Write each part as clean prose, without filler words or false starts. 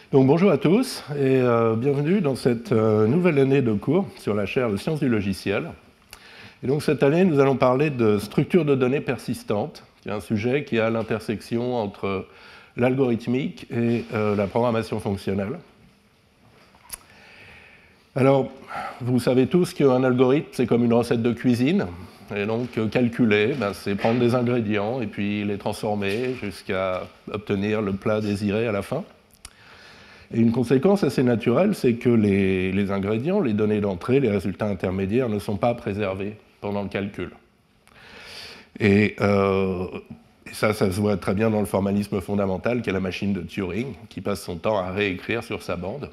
Donc bonjour à tous et bienvenue dans cette nouvelle année de cours sur la chaire de sciences du logiciel. Et donc cette année, nous allons parler de structure de données persistantes, qui est un sujet qui est à l'intersection entre l'algorithmique et la programmation fonctionnelle. Alors, vous savez tous qu'un algorithme, c'est comme une recette de cuisine. Et donc, calculer, c'est prendre des ingrédients et puis les transformer jusqu'à obtenir le plat désiré à la fin. Et une conséquence assez naturelle, c'est que les ingrédients, les données d'entrée, les résultats intermédiaires ne sont pas préservés pendant le calcul. Et ça se voit très bien dans le formalisme fondamental qu'est la machine de Turing, qui passe son temps à réécrire sur sa bande.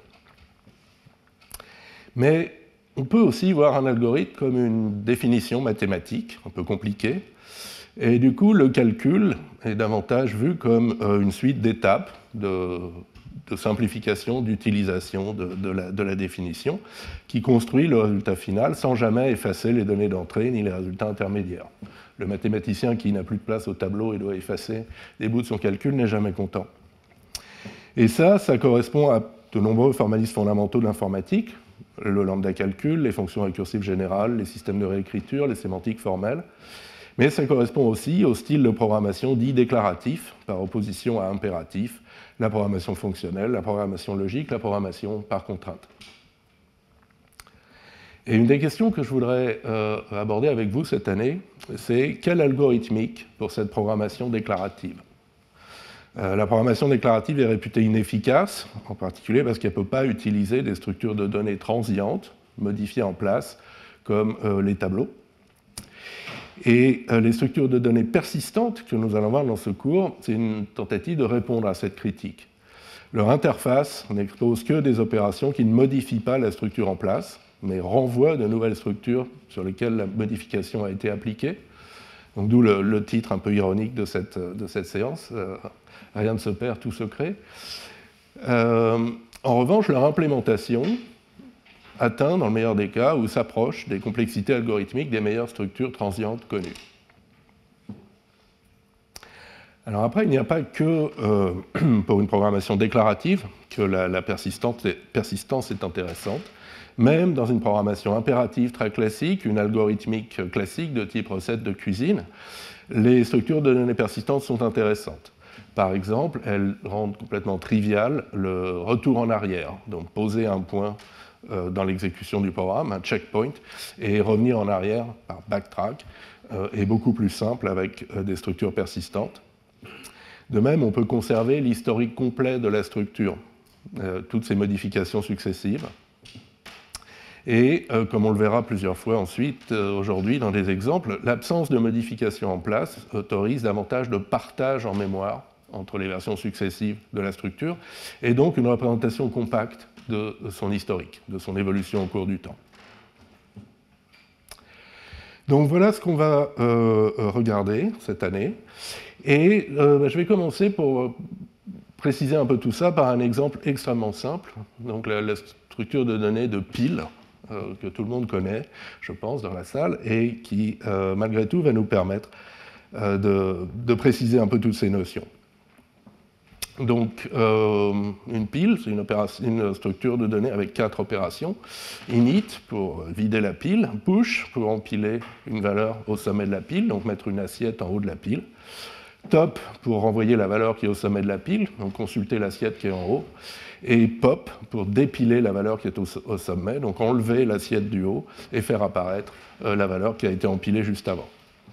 Mais on peut aussi voir un algorithme comme une définition mathématique, un peu compliquée. Et du coup, le calcul est davantage vu comme une suite d'étapes de simplification, d'utilisation de la définition, qui construit le résultat final sans jamais effacer les données d'entrée ni les résultats intermédiaires. Le mathématicien qui n'a plus de place au tableau et doit effacer des bouts de son calcul n'est jamais content. Et ça correspond à de nombreux formalismes fondamentaux de l'informatique, le lambda calcul, les fonctions récursives générales, les systèmes de réécriture, les sémantiques formelles. Mais ça correspond aussi au style de programmation dit déclaratif, par opposition à impératif, la programmation fonctionnelle, la programmation logique, la programmation par contrainte. Et une des questions que je voudrais aborder avec vous cette année, c'est quelle algorithmique pour cette programmation déclarative ? La programmation déclarative est réputée inefficace, en particulier parce qu'elle ne peut pas utiliser des structures de données transientes, modifiées en place, comme les tableaux. Et les structures de données persistantes que nous allons voir dans ce cours, c'est une tentative de répondre à cette critique. Leur interface n'expose que des opérations qui ne modifient pas la structure en place, mais renvoient de nouvelles structures sur lesquelles la modification a été appliquée. Donc, d'où le titre un peu ironique de cette séance, rien ne se perd, tout se crée. En revanche, leur implémentation atteint, dans le meilleur des cas, ou s'approche des complexités algorithmiques des meilleures structures transientes connues. Alors après, il n'y a pas que pour une programmation déclarative que la persistance est intéressante. Même dans une programmation impérative très classique, une algorithmique classique de type recette de cuisine, les structures de données persistantes sont intéressantes. Par exemple, elles rendent complètement trivial le retour en arrière, donc poser un point dans l'exécution du programme, un checkpoint, et revenir en arrière par backtrack est beaucoup plus simple avec des structures persistantes. De même, on peut conserver l'historique complet de la structure, toutes ces modifications successives. Et comme on le verra plusieurs fois ensuite aujourd'hui dans des exemples, l'absence de modification en place autorise davantage de partage en mémoire entre les versions successives de la structure, et donc une représentation compacte de son historique, de son évolution au cours du temps. Donc voilà ce qu'on va regarder cette année. Et je vais commencer pour préciser un peu tout ça par un exemple extrêmement simple, donc la structure de données de pile, que tout le monde connaît, je pense, dans la salle, et qui, malgré tout, va nous permettre de préciser un peu toutes ces notions. Donc, une pile, c'est une structure de données avec 4 opérations. Init, pour vider la pile. Push, pour empiler une valeur au sommet de la pile, donc mettre une assiette en haut de la pile. Top, pour renvoyer la valeur qui est au sommet de la pile, donc consulter l'assiette qui est en haut. Et pop, pour dépiler la valeur qui est au sommet, donc enlever l'assiette du haut et faire apparaître la valeur qui a été empilée juste avant.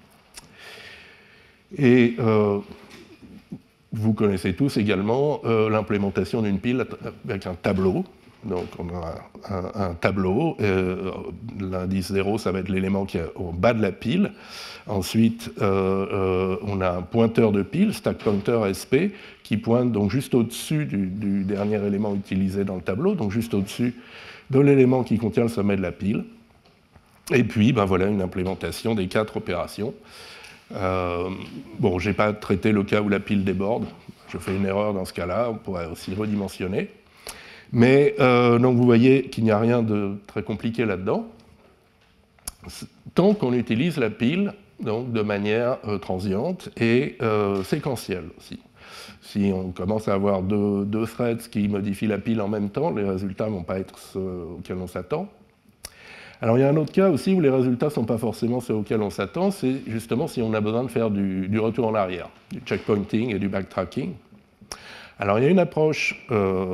Et vous connaissez tous également l'implémentation d'une pile avec un tableau. Donc on a un tableau, l'indice 0, ça va être l'élément qui est au bas de la pile. Ensuite, on a un pointeur de pile, stack pointer SP, qui pointe donc juste au-dessus du dernier élément utilisé dans le tableau, donc juste au-dessus de l'élément qui contient le sommet de la pile. Et puis, voilà une implémentation des 4 opérations. Bon, je n'ai pas traité le cas où la pile déborde. Je fais une erreur dans ce cas-là, on pourrait aussi redimensionner. Mais donc vous voyez qu'il n'y a rien de très compliqué là-dedans, tant qu'on utilise la pile donc, de manière transiente et séquentielle aussi. Si on commence à avoir deux threads qui modifient la pile en même temps, les résultats ne vont pas être ceux auxquels on s'attend. Alors il y a un autre cas aussi où les résultats ne sont pas forcément ceux auxquels on s'attend, c'est justement si on a besoin de faire du retour en arrière, du checkpointing et du backtracking. Alors il y a une approche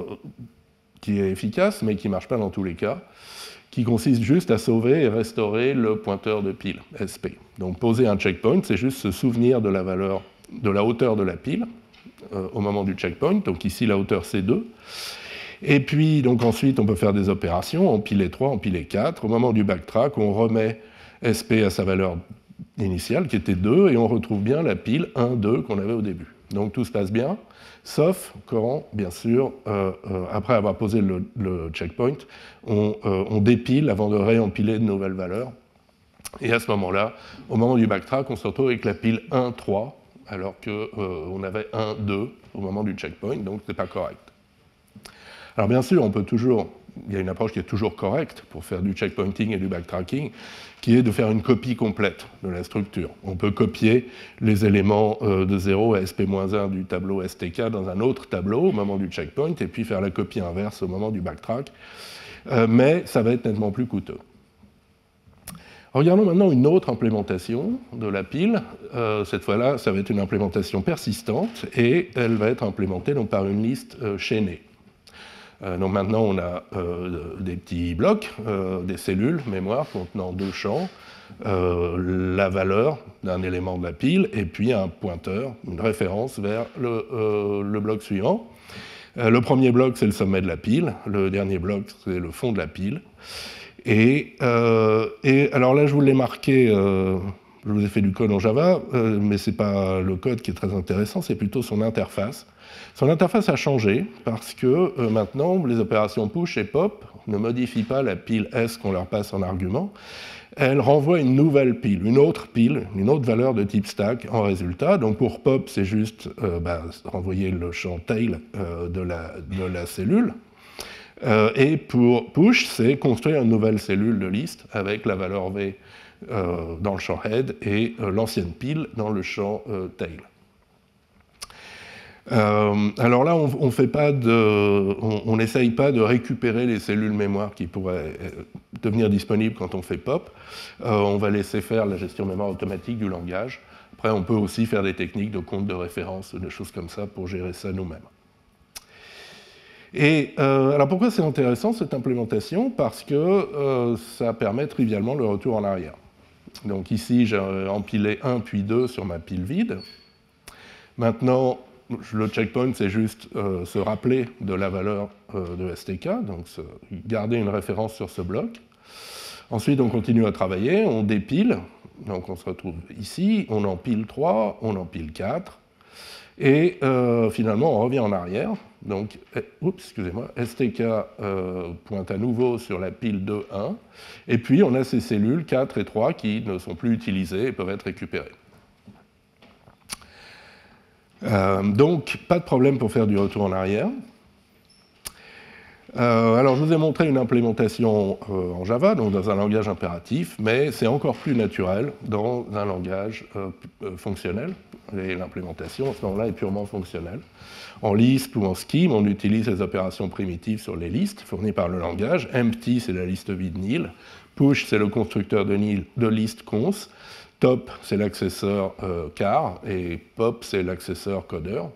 qui est efficace, mais qui ne marche pas dans tous les cas, qui consiste juste à sauver et restaurer le pointeur de pile, SP. Donc poser un checkpoint, c'est juste se souvenir de la valeur, de la hauteur de la pile au moment du checkpoint, donc ici la hauteur c'est 2. Et puis donc ensuite on peut faire des opérations, empiler 3, empiler 4. Au moment du backtrack, on remet SP à sa valeur initiale qui était 2 et on retrouve bien la pile 1, 2 qu'on avait au début. Donc tout se passe bien, sauf quand, bien sûr, après avoir posé le checkpoint, on dépile avant de réempiler de nouvelles valeurs. Et à ce moment-là, au moment du backtrack, on se retrouve avec la pile 1, 3, alors qu'on avait 1, 2 au moment du checkpoint, donc ce n'est pas correct. Alors bien sûr, il y a une approche qui est toujours correcte pour faire du checkpointing et du backtracking, qui est de faire une copie complète de la structure. On peut copier les éléments de 0 à SP-1 du tableau STK dans un autre tableau au moment du checkpoint, et puis faire la copie inverse au moment du backtrack, mais ça va être nettement plus coûteux. Regardons maintenant une autre implémentation de la pile. Cette fois-là, ça va être une implémentation persistante, et elle va être implémentée donc, par une liste chaînée. Donc maintenant, on a des petits blocs, des cellules mémoire contenant 2 champs, la valeur d'un élément de la pile, et puis un pointeur, une référence vers le bloc suivant. Le premier bloc, c'est le sommet de la pile, le dernier bloc, c'est le fond de la pile. Et alors là, je vous l'ai marqué, je vous ai fait du code en Java, mais ce n'est pas le code qui est très intéressant, c'est plutôt son interface. Son interface a changé parce que maintenant, les opérations push et pop ne modifient pas la pile S qu'on leur passe en argument. Elles renvoient une nouvelle pile, une autre valeur de type stack en résultat. Donc pour pop, c'est juste renvoyer le champ tail de la cellule. Et pour push, c'est construire une nouvelle cellule de liste avec la valeur V dans le champ head et l'ancienne pile dans le champ tail. Alors là, on n'essaye pas de récupérer les cellules mémoire qui pourraient devenir disponibles quand on fait pop. On va laisser faire la gestion mémoire automatique du langage. Après, on peut aussi faire des techniques de compte de référence, des choses comme ça, pour gérer ça nous-mêmes. Et alors pourquoi c'est intéressant cette implémentation? Parce que ça permet trivialement le retour en arrière. Donc ici, j'ai empilé 1 puis 2 sur ma pile vide. Maintenant, le checkpoint, c'est juste se rappeler de la valeur de STK, donc garder une référence sur ce bloc. Ensuite, on continue à travailler, on dépile, donc on se retrouve ici, on empile 3, on empile 4, et finalement, on revient en arrière. Donc, excusez-moi, STK pointe à nouveau sur la pile 2, 1, et puis on a ces cellules 4 et 3 qui ne sont plus utilisées et peuvent être récupérées. Donc, pas de problème pour faire du retour en arrière. Alors, je vous ai montré une implémentation en Java, donc dans un langage impératif, mais c'est encore plus naturel dans un langage fonctionnel. Et l'implémentation, à ce moment-là, est purement fonctionnelle. En Lisp ou en Scheme, on utilise les opérations primitives sur les listes fournies par le langage. Empty, c'est la liste vide nil. Push, c'est le constructeur de liste cons. Top, c'est l'accesseur char, et pop, c'est l'accesseur codeur.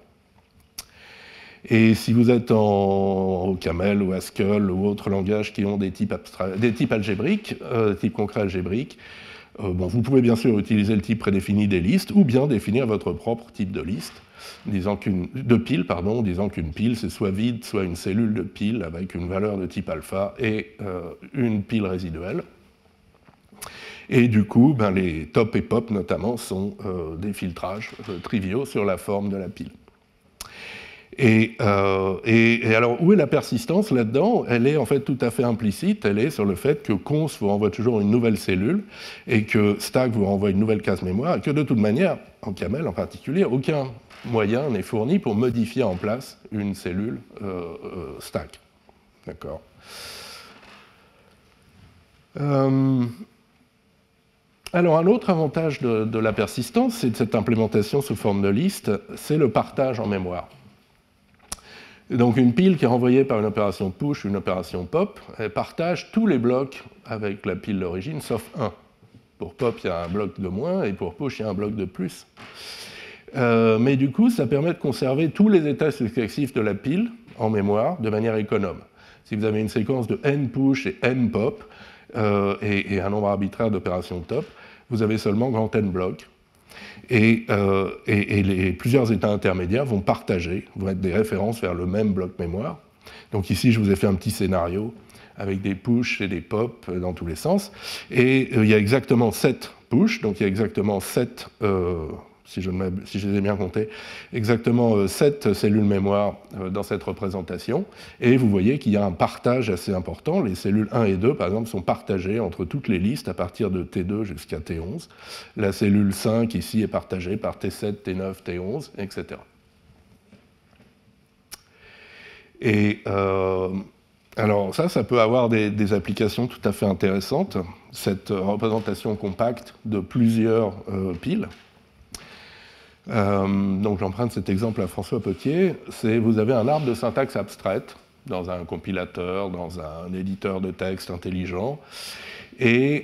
Et si vous êtes en Camel ou Haskell ou autres langages qui ont des types algébriques, des types concrets algébriques, vous pouvez bien sûr utiliser le type prédéfini des listes ou bien définir votre propre type de liste, disant qu'une pile, c'est soit vide, soit une cellule de pile avec une valeur de type alpha et une pile résiduelle. Et du coup, les top et pop notamment sont des filtrages triviaux sur la forme de la pile. Et alors, où est la persistance là-dedans? Elle est en fait tout à fait implicite, elle est sur le fait que cons vous renvoie toujours une nouvelle cellule et que stack vous renvoie une nouvelle case mémoire, et que de toute manière, en Camel en particulier, aucun moyen n'est fourni pour modifier en place une cellule stack. D'accord. Alors, un autre avantage de la persistance, et de cette implémentation sous forme de liste, c'est le partage en mémoire. Et donc, une pile qui est renvoyée par une opération push ou une opération pop, elle partage tous les blocs avec la pile d'origine, sauf un. Pour pop, il y a un bloc de moins, et pour push, il y a un bloc de plus. Mais du coup, ça permet de conserver tous les états successifs de la pile en mémoire de manière économe. Si vous avez une séquence de n push et n pop, et un nombre arbitraire d'opérations top, vous avez seulement grand n blocs. Et les plusieurs états intermédiaires vont partager, vont être des références vers le même bloc mémoire. Donc ici, je vous ai fait un petit scénario avec des push et des pop dans tous les sens. Et il y a exactement 7 push, donc il y a exactement 7, si je les ai bien comptés, exactement 7 cellules mémoire dans cette représentation. Et vous voyez qu'il y a un partage assez important. Les cellules 1 et 2, par exemple, sont partagées entre toutes les listes à partir de T2 jusqu'à T11. La cellule 5, ici, est partagée par T7, T9, T11, etc. Et alors ça peut avoir des applications tout à fait intéressantes, cette représentation compacte de plusieurs piles. Donc j'emprunte cet exemple à François Potier. Vous avez un arbre de syntaxe abstraite dans un compilateur, dans un éditeur de texte intelligent. Et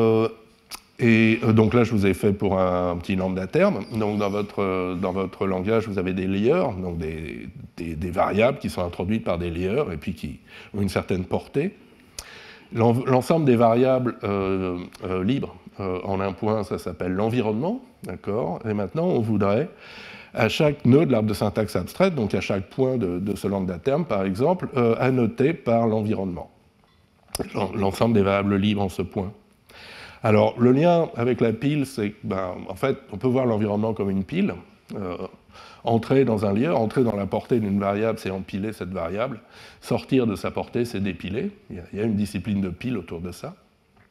donc là, je vous ai fait pour un petit lambda terme. Donc dans votre langage, vous avez des layers, donc des variables qui sont introduites par des layers et puis qui ont une certaine portée. L'ensemble des variables libres en un point, ça s'appelle l'environnement, d'accord. Et maintenant, on voudrait, à chaque nœud de l'arbre de syntaxe abstraite, donc à chaque point de ce lambda terme, par exemple, annoter par l'environnement. L'ensemble des variables libres en ce point. Alors, le lien avec la pile, c'est en fait, on peut voir l'environnement comme une pile. Entrer dans un layer, entrer dans la portée d'une variable, c'est empiler cette variable. Sortir de sa portée, c'est dépiler. Il y a une discipline de pile autour de ça.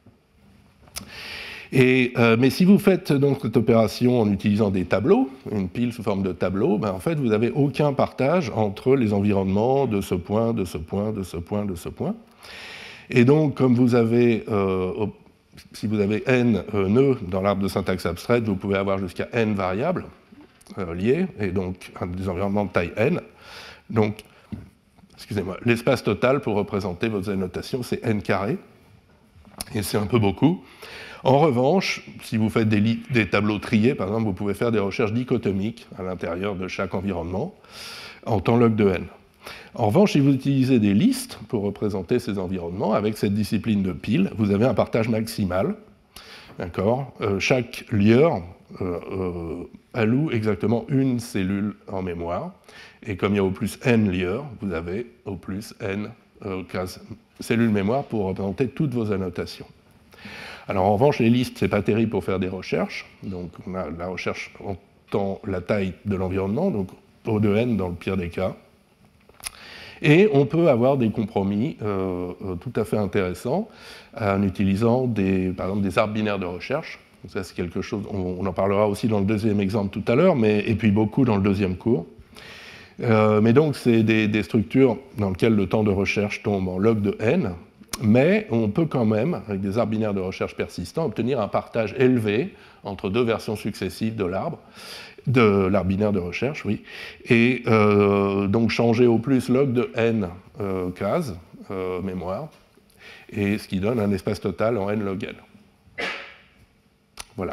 Mais si vous faites donc cette opération en utilisant des tableaux, une pile sous forme de tableau, en fait, vous n'avez aucun partage entre les environnements de ce point, de ce point, de ce point, de ce point. Et donc, comme vous avez... si vous avez n nœuds dans l'arbre de syntaxe abstraite, vous pouvez avoir jusqu'à n variables liées, et donc des environnements de taille n. Donc, excusez-moi, l'espace total pour représenter vos annotations, c'est n carré, et c'est un peu beaucoup. En revanche, si vous faites des tableaux triés, par exemple, vous pouvez faire des recherches dichotomiques à l'intérieur de chaque environnement en temps log de n. En revanche, si vous utilisez des listes pour représenter ces environnements, avec cette discipline de pile, vous avez un partage maximal. D'accord. Chaque layer alloue exactement une cellule en mémoire. Et comme il y a au plus n layers, vous avez au plus n cellules mémoire pour représenter toutes vos annotations. Alors en revanche, les listes, ce n'est pas terrible pour faire des recherches. Donc on a la recherche en temps la taille de l'environnement, donc O de n dans le pire des cas. Et on peut avoir des compromis tout à fait intéressants en utilisant par exemple des arbres binaires de recherche. Donc ça, c'est quelque chose, on en parlera aussi dans le deuxième exemple tout à l'heure, et puis beaucoup dans le deuxième cours. Mais donc, c'est des structures dans lesquelles le temps de recherche tombe en log de n, mais on peut quand même, avec des arbres binaires de recherche persistants, obtenir un partage élevé entre deux versions successives de l'arbre binaire de recherche, oui, et donc changer au plus log de n cases mémoire, et ce qui donne un espace total en n log n. Voilà.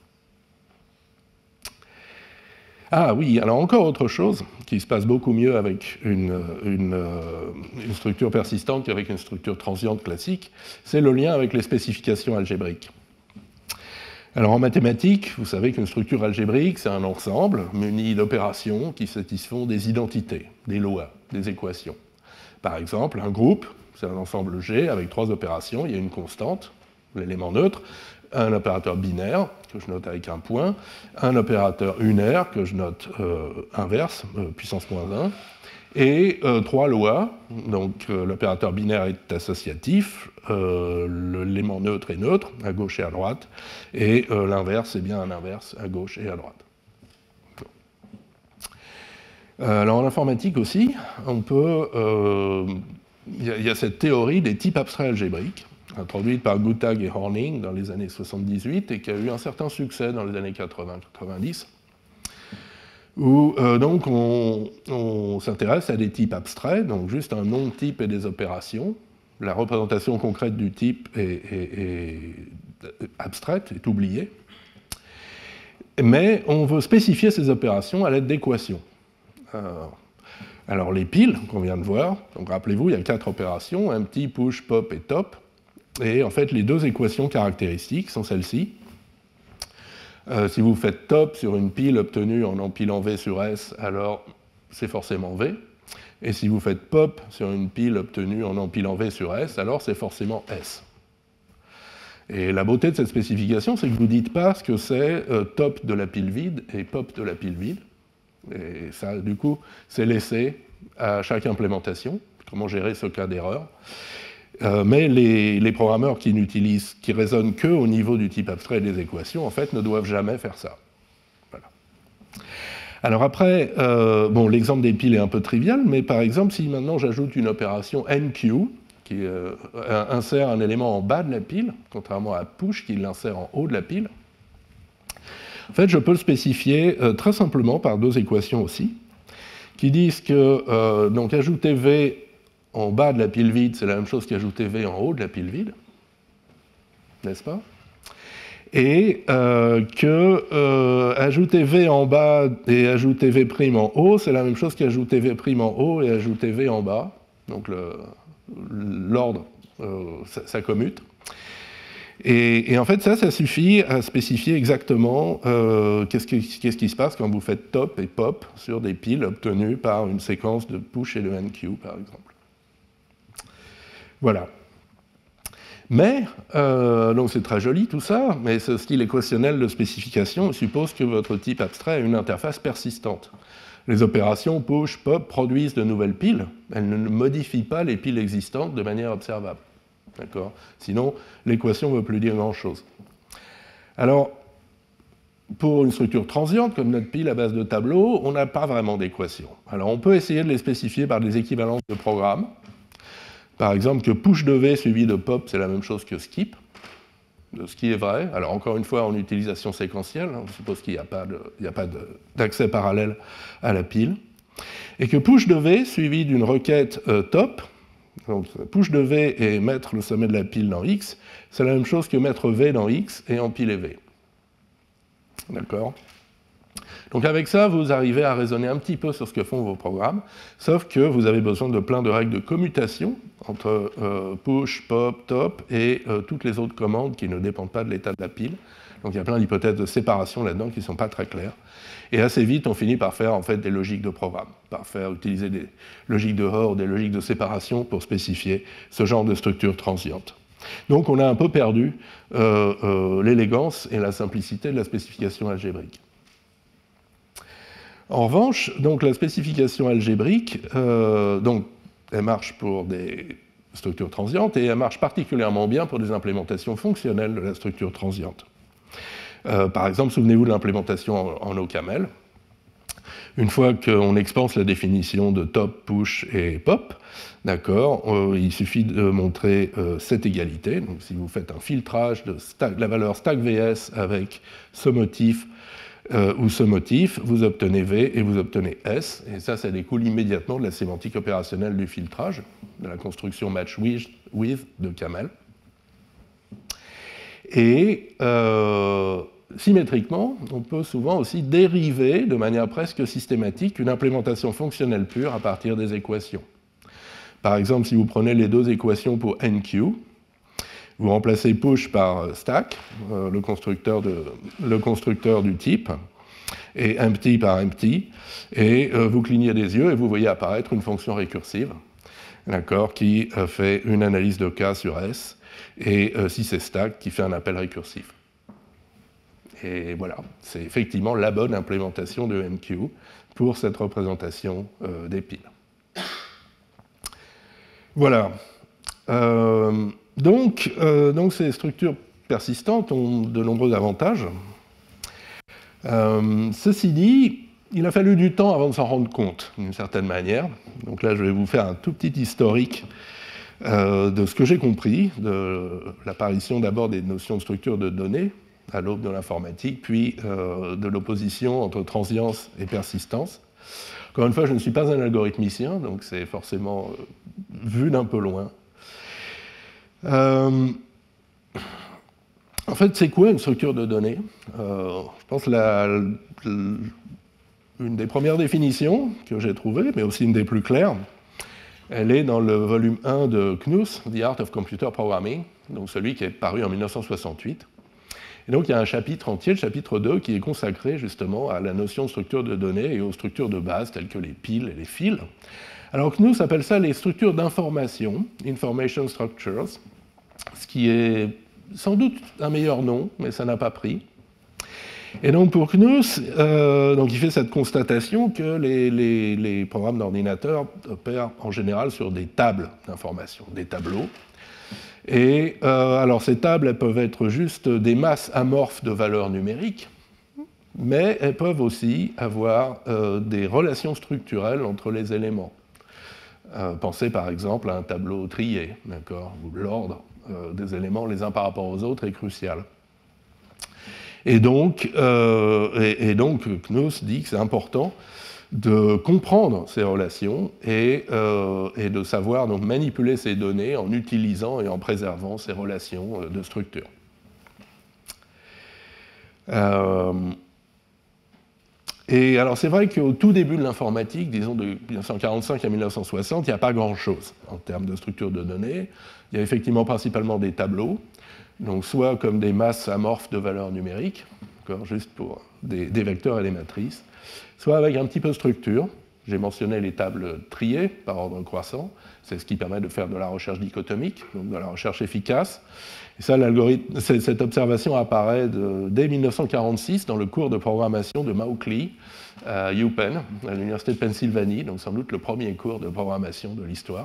Ah oui, alors encore autre chose qui se passe beaucoup mieux avec une structure persistante qu'avec une structure transiente classique, c'est le lien avec les spécifications algébriques. Alors en mathématiques, vous savez qu'une structure algébrique, c'est un ensemble muni d'opérations qui satisfont des identités, des lois, des équations. Par exemple, un groupe, c'est un ensemble G avec 3 opérations, il y a une constante, l'élément neutre, un opérateur binaire, que je note avec un point, un opérateur unaire, que je note inverse, puissance moins 1, et 3 lois, donc l'opérateur binaire est associatif, l'élément neutre est neutre, à gauche et à droite, et l'inverse est bien un inverse, à gauche et à droite. Alors en informatique aussi, on peut... il y a cette théorie des types abstraits algébriques. introduite par Guttag et Horning dans les années 78 et qui a eu un certain succès dans les années 80-90, où donc on s'intéresse à des types abstraits, donc juste un nom de type et des opérations. La représentation concrète du type est abstraite, est oubliée. Mais on veut spécifier ces opérations à l'aide d'équations. Alors les piles qu'on vient de voir, donc rappelez-vous, il y a 4 opérations, empty, push, pop et top. Et en fait, les 2 équations caractéristiques sont celles-ci. Si vous faites top sur une pile obtenue en empilant V sur S, alors c'est forcément V. Et si vous faites pop sur une pile obtenue en empilant V sur S, alors c'est forcément S. Et la beauté de cette spécification, c'est que vous ne dites pas ce que c'est top de la pile vide et pop de la pile vide. Et ça, du coup, c'est laissé à chaque implémentation, comment gérer ce cas d'erreur. Mais les programmeurs qui raisonnent que au niveau du type abstrait des équations, en fait, ne doivent jamais faire ça. Voilà. Alors après, bon, l'exemple des piles est un peu trivial, mais par exemple, si maintenant j'ajoute une opération NQ, qui insère un élément en bas de la pile, contrairement à push qui l'insère en haut de la pile, en fait, je peux le spécifier très simplement par 2 équations aussi, qui disent que donc ajouter V en bas de la pile vide, c'est la même chose qu'ajouter V en haut de la pile vide, n'est-ce pas? Et que ajouter V en bas et ajouter V' en haut, c'est la même chose qu'ajouter V' en haut et ajouter V en bas. Donc l'ordre, ça commute. Et en fait, ça suffit à spécifier exactement qu'est-ce qui se passe quand vous faites top et pop sur des piles obtenues par une séquence de push et de NQ, par exemple. Voilà. Mais, donc c'est très joli tout ça, mais ce style équationnel de spécification suppose que votre type abstrait a une interface persistante. Les opérations push, pop produisent de nouvelles piles, elles ne modifient pas les piles existantes de manière observable. D'accord ? Sinon, l'équation ne veut plus dire grand-chose. Alors, pour une structure transiente, comme notre pile à base de tableaux, on n'a pas vraiment d'équation. Alors, on peut essayer de les spécifier par des équivalences de programmes. Par exemple, que push de V suivi de pop, c'est la même chose que skip, ce qui est vrai. Alors, encore une fois, en utilisation séquentielle, on suppose qu'il n'y a pas d'accès parallèle à la pile. Et que push de V suivi d'une requête top, donc push de V et mettre le sommet de la pile dans X, c'est la même chose que mettre V dans X et empiler V. D'accord ? Donc avec ça, vous arrivez à raisonner un petit peu sur ce que font vos programmes, sauf que vous avez besoin de plein de règles de commutation entre push, pop, top et toutes les autres commandes qui ne dépendent pas de l'état de la pile. Donc il y a plein d'hypothèses de séparation là-dedans qui ne sont pas très claires. Et assez vite, on finit par faire en fait des logiques de programme, par utiliser des logiques de OR, des logiques de séparation pour spécifier ce genre de structure transiente. Donc on a un peu perdu l'élégance et la simplicité de la spécification algébrique. En revanche, donc, la spécification algébrique, donc, elle marche pour des structures transientes et elle marche particulièrement bien pour des implémentations fonctionnelles de la structure transiente. Par exemple, souvenez-vous de l'implémentation en OCaml. Une fois qu'on expanse la définition de top, push et pop, d'accord, il suffit de montrer cette égalité. Donc, si vous faites un filtrage de la valeur stack VS avec ce motif ou ce motif, vous obtenez V et vous obtenez S, et ça découle immédiatement de la sémantique opérationnelle du filtrage, de la construction match with de Camel. Et symétriquement, on peut souvent aussi dériver de manière presque systématique une implémentation fonctionnelle pure à partir des équations. Par exemple, si vous prenez les 2 équations pour NQ, vous remplacez push par stack, le constructeur du type, et empty par empty, et vous clignez des yeux et vous voyez apparaître une fonction récursive, d'accord, qui fait une analyse de cas sur S, et si c'est stack, qui fait un appel récursif. Et voilà, c'est effectivement la bonne implémentation de MQ pour cette représentation des piles. Voilà. Donc, ces structures persistantes ont de nombreux avantages. Ceci dit, il a fallu du temps avant de s'en rendre compte, d'une certaine manière. Donc là, je vais vous faire un tout petit historique de ce que j'ai compris, de l'apparition d'abord des notions de structure de données à l'aube de l'informatique, puis de l'opposition entre transience et persistance. Encore une fois, je ne suis pas un algorithmicien, donc c'est forcément vu d'un peu loin. En fait, c'est quoi une structure de données? Je pense une des premières définitions que j'ai trouvées, mais aussi une des plus claires, elle est dans le volume 1 de Knuth, The Art of Computer Programming, donc celui qui est paru en 1968. Et donc il y a un chapitre entier, le chapitre 2, qui est consacré justement à la notion de structure de données et aux structures de base telles que les piles et les fils. Alors Knuth appelle ça les structures d'information, Information Structures, ce qui est sans doute un meilleur nom, mais ça n'a pas pris. Et donc pour Knuth, il fait cette constatation que les programmes d'ordinateur opèrent en général sur des tables d'information, des tableaux. Et alors ces tables, elles peuvent être juste des masses amorphes de valeurs numériques, mais elles peuvent aussi avoir des relations structurelles entre les éléments. Pensez par exemple à un tableau trié, d'accord, où l'ordre des éléments les uns par rapport aux autres est crucial. Et donc Knuth dit que c'est important de comprendre ces relations et de savoir donc manipuler ces données en utilisant et en préservant ces relations de structure. Et alors c'est vrai qu'au tout début de l'informatique, disons de 1945 à 1960, il n'y a pas grand-chose en termes de structure de données. Il y a effectivement principalement des tableaux, donc soit comme des masses amorphes de valeurs numériques, juste pour des vecteurs et des matrices, soit avec un petit peu de structure. J'ai mentionné les tables triées par ordre croissant, c'est ce qui permet de faire de la recherche dichotomique, donc de la recherche efficace. Et ça, cette observation apparaît dès 1946 dans le cours de programmation de Mauchly à UPenn, à l'université de Pennsylvanie, donc sans doute le premier cours de programmation de l'histoire.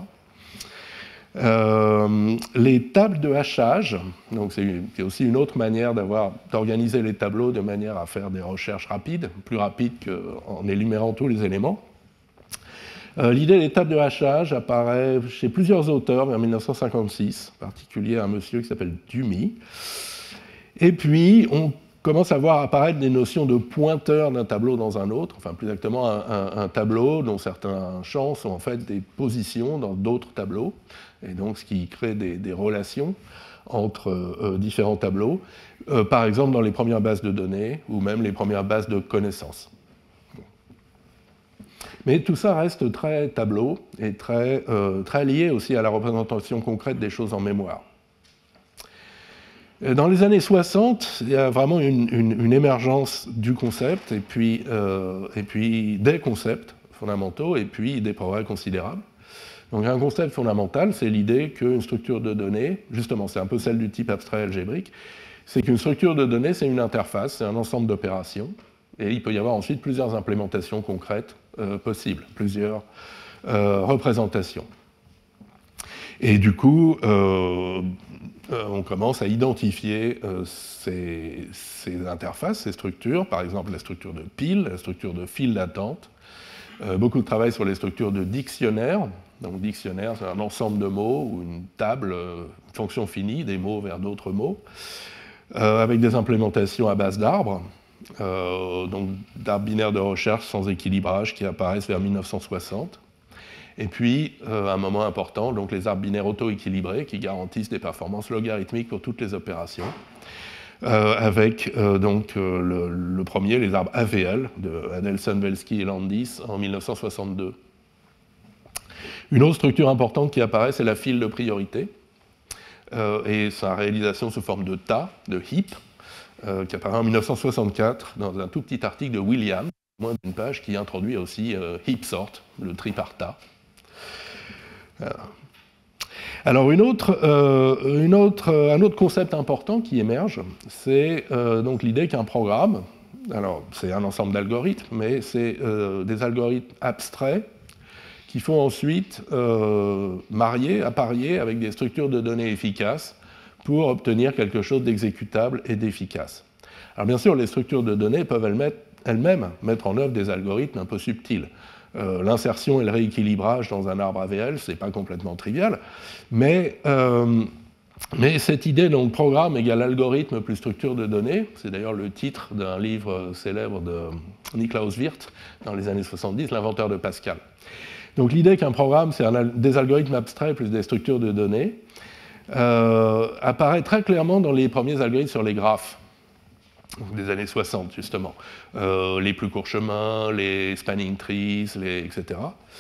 Les tables de hachage, donc c'est aussi une autre manière d'organiser les tableaux de manière à faire des recherches rapides, plus rapides qu'en énumérant tous les éléments. L'idée des tables de hachage apparaît chez plusieurs auteurs vers 1956, en particulier un monsieur qui s'appelle Dumy. Et puis, on commence à voir apparaître des notions de pointeur d'un tableau dans un autre, enfin plus exactement un tableau dont certains champs sont en fait des positions dans d'autres tableaux, et donc ce qui crée des relations entre différents tableaux, par exemple dans les premières bases de données ou même les premières bases de connaissances. Mais tout ça reste très tableau et très lié aussi à la représentation concrète des choses en mémoire. Dans les années 60, il y a vraiment une émergence du concept et puis des concepts fondamentaux et puis des progrès considérables. Donc un concept fondamental, c'est l'idée qu'une structure de données, justement c'est un peu celle du type abstrait algébrique, c'est qu'une structure de données c'est une interface, c'est un ensemble d'opérations et il peut y avoir ensuite plusieurs implémentations concrètes possibles, plusieurs représentations. Et du coup, on commence à identifier ces interfaces, ces structures, par exemple la structure de pile, la structure de file d'attente, beaucoup de travail sur les structures de dictionnaire. Donc dictionnaire, c'est un ensemble de mots ou une table, une fonction finie, des mots vers d'autres mots, avec des implémentations à base d'arbres, donc d'arbres binaires de recherche sans équilibrage qui apparaissent vers 1960. Et puis, un moment important, donc les arbres binaires auto-équilibrés qui garantissent des performances logarithmiques pour toutes les opérations, avec le premier, les arbres AVL, de Adelson, Velsky et Landis en 1962. Une autre structure importante qui apparaît, c'est la file de priorité, et sa réalisation sous forme de tas, de heap, qui apparaît en 1964 dans un tout petit article de Williams, moins d'une page, qui introduit aussi heap sort, le tri par tas. Alors un autre concept important qui émerge, c'est donc l'idée qu'un programme, alors c'est un ensemble d'algorithmes, mais c'est des algorithmes abstraits qui font ensuite apparier avec des structures de données efficaces pour obtenir quelque chose d'exécutable et d'efficace. Alors bien sûr, les structures de données peuvent elles-mêmes mettre en œuvre des algorithmes un peu subtils. l'insertion et le rééquilibrage dans un arbre AVL, ce n'est pas complètement trivial, mais cette idée, donc, programme égale algorithme plus structure de données, c'est d'ailleurs le titre d'un livre célèbre de Niklaus Wirth dans les années 70, l'inventeur de Pascal. Donc l'idée qu'un programme, c'est des algorithmes abstraits plus des structures de données, apparaît très clairement dans les premiers algorithmes sur les graphes, des années 60 justement. Les plus courts chemins, les spanning trees, etc.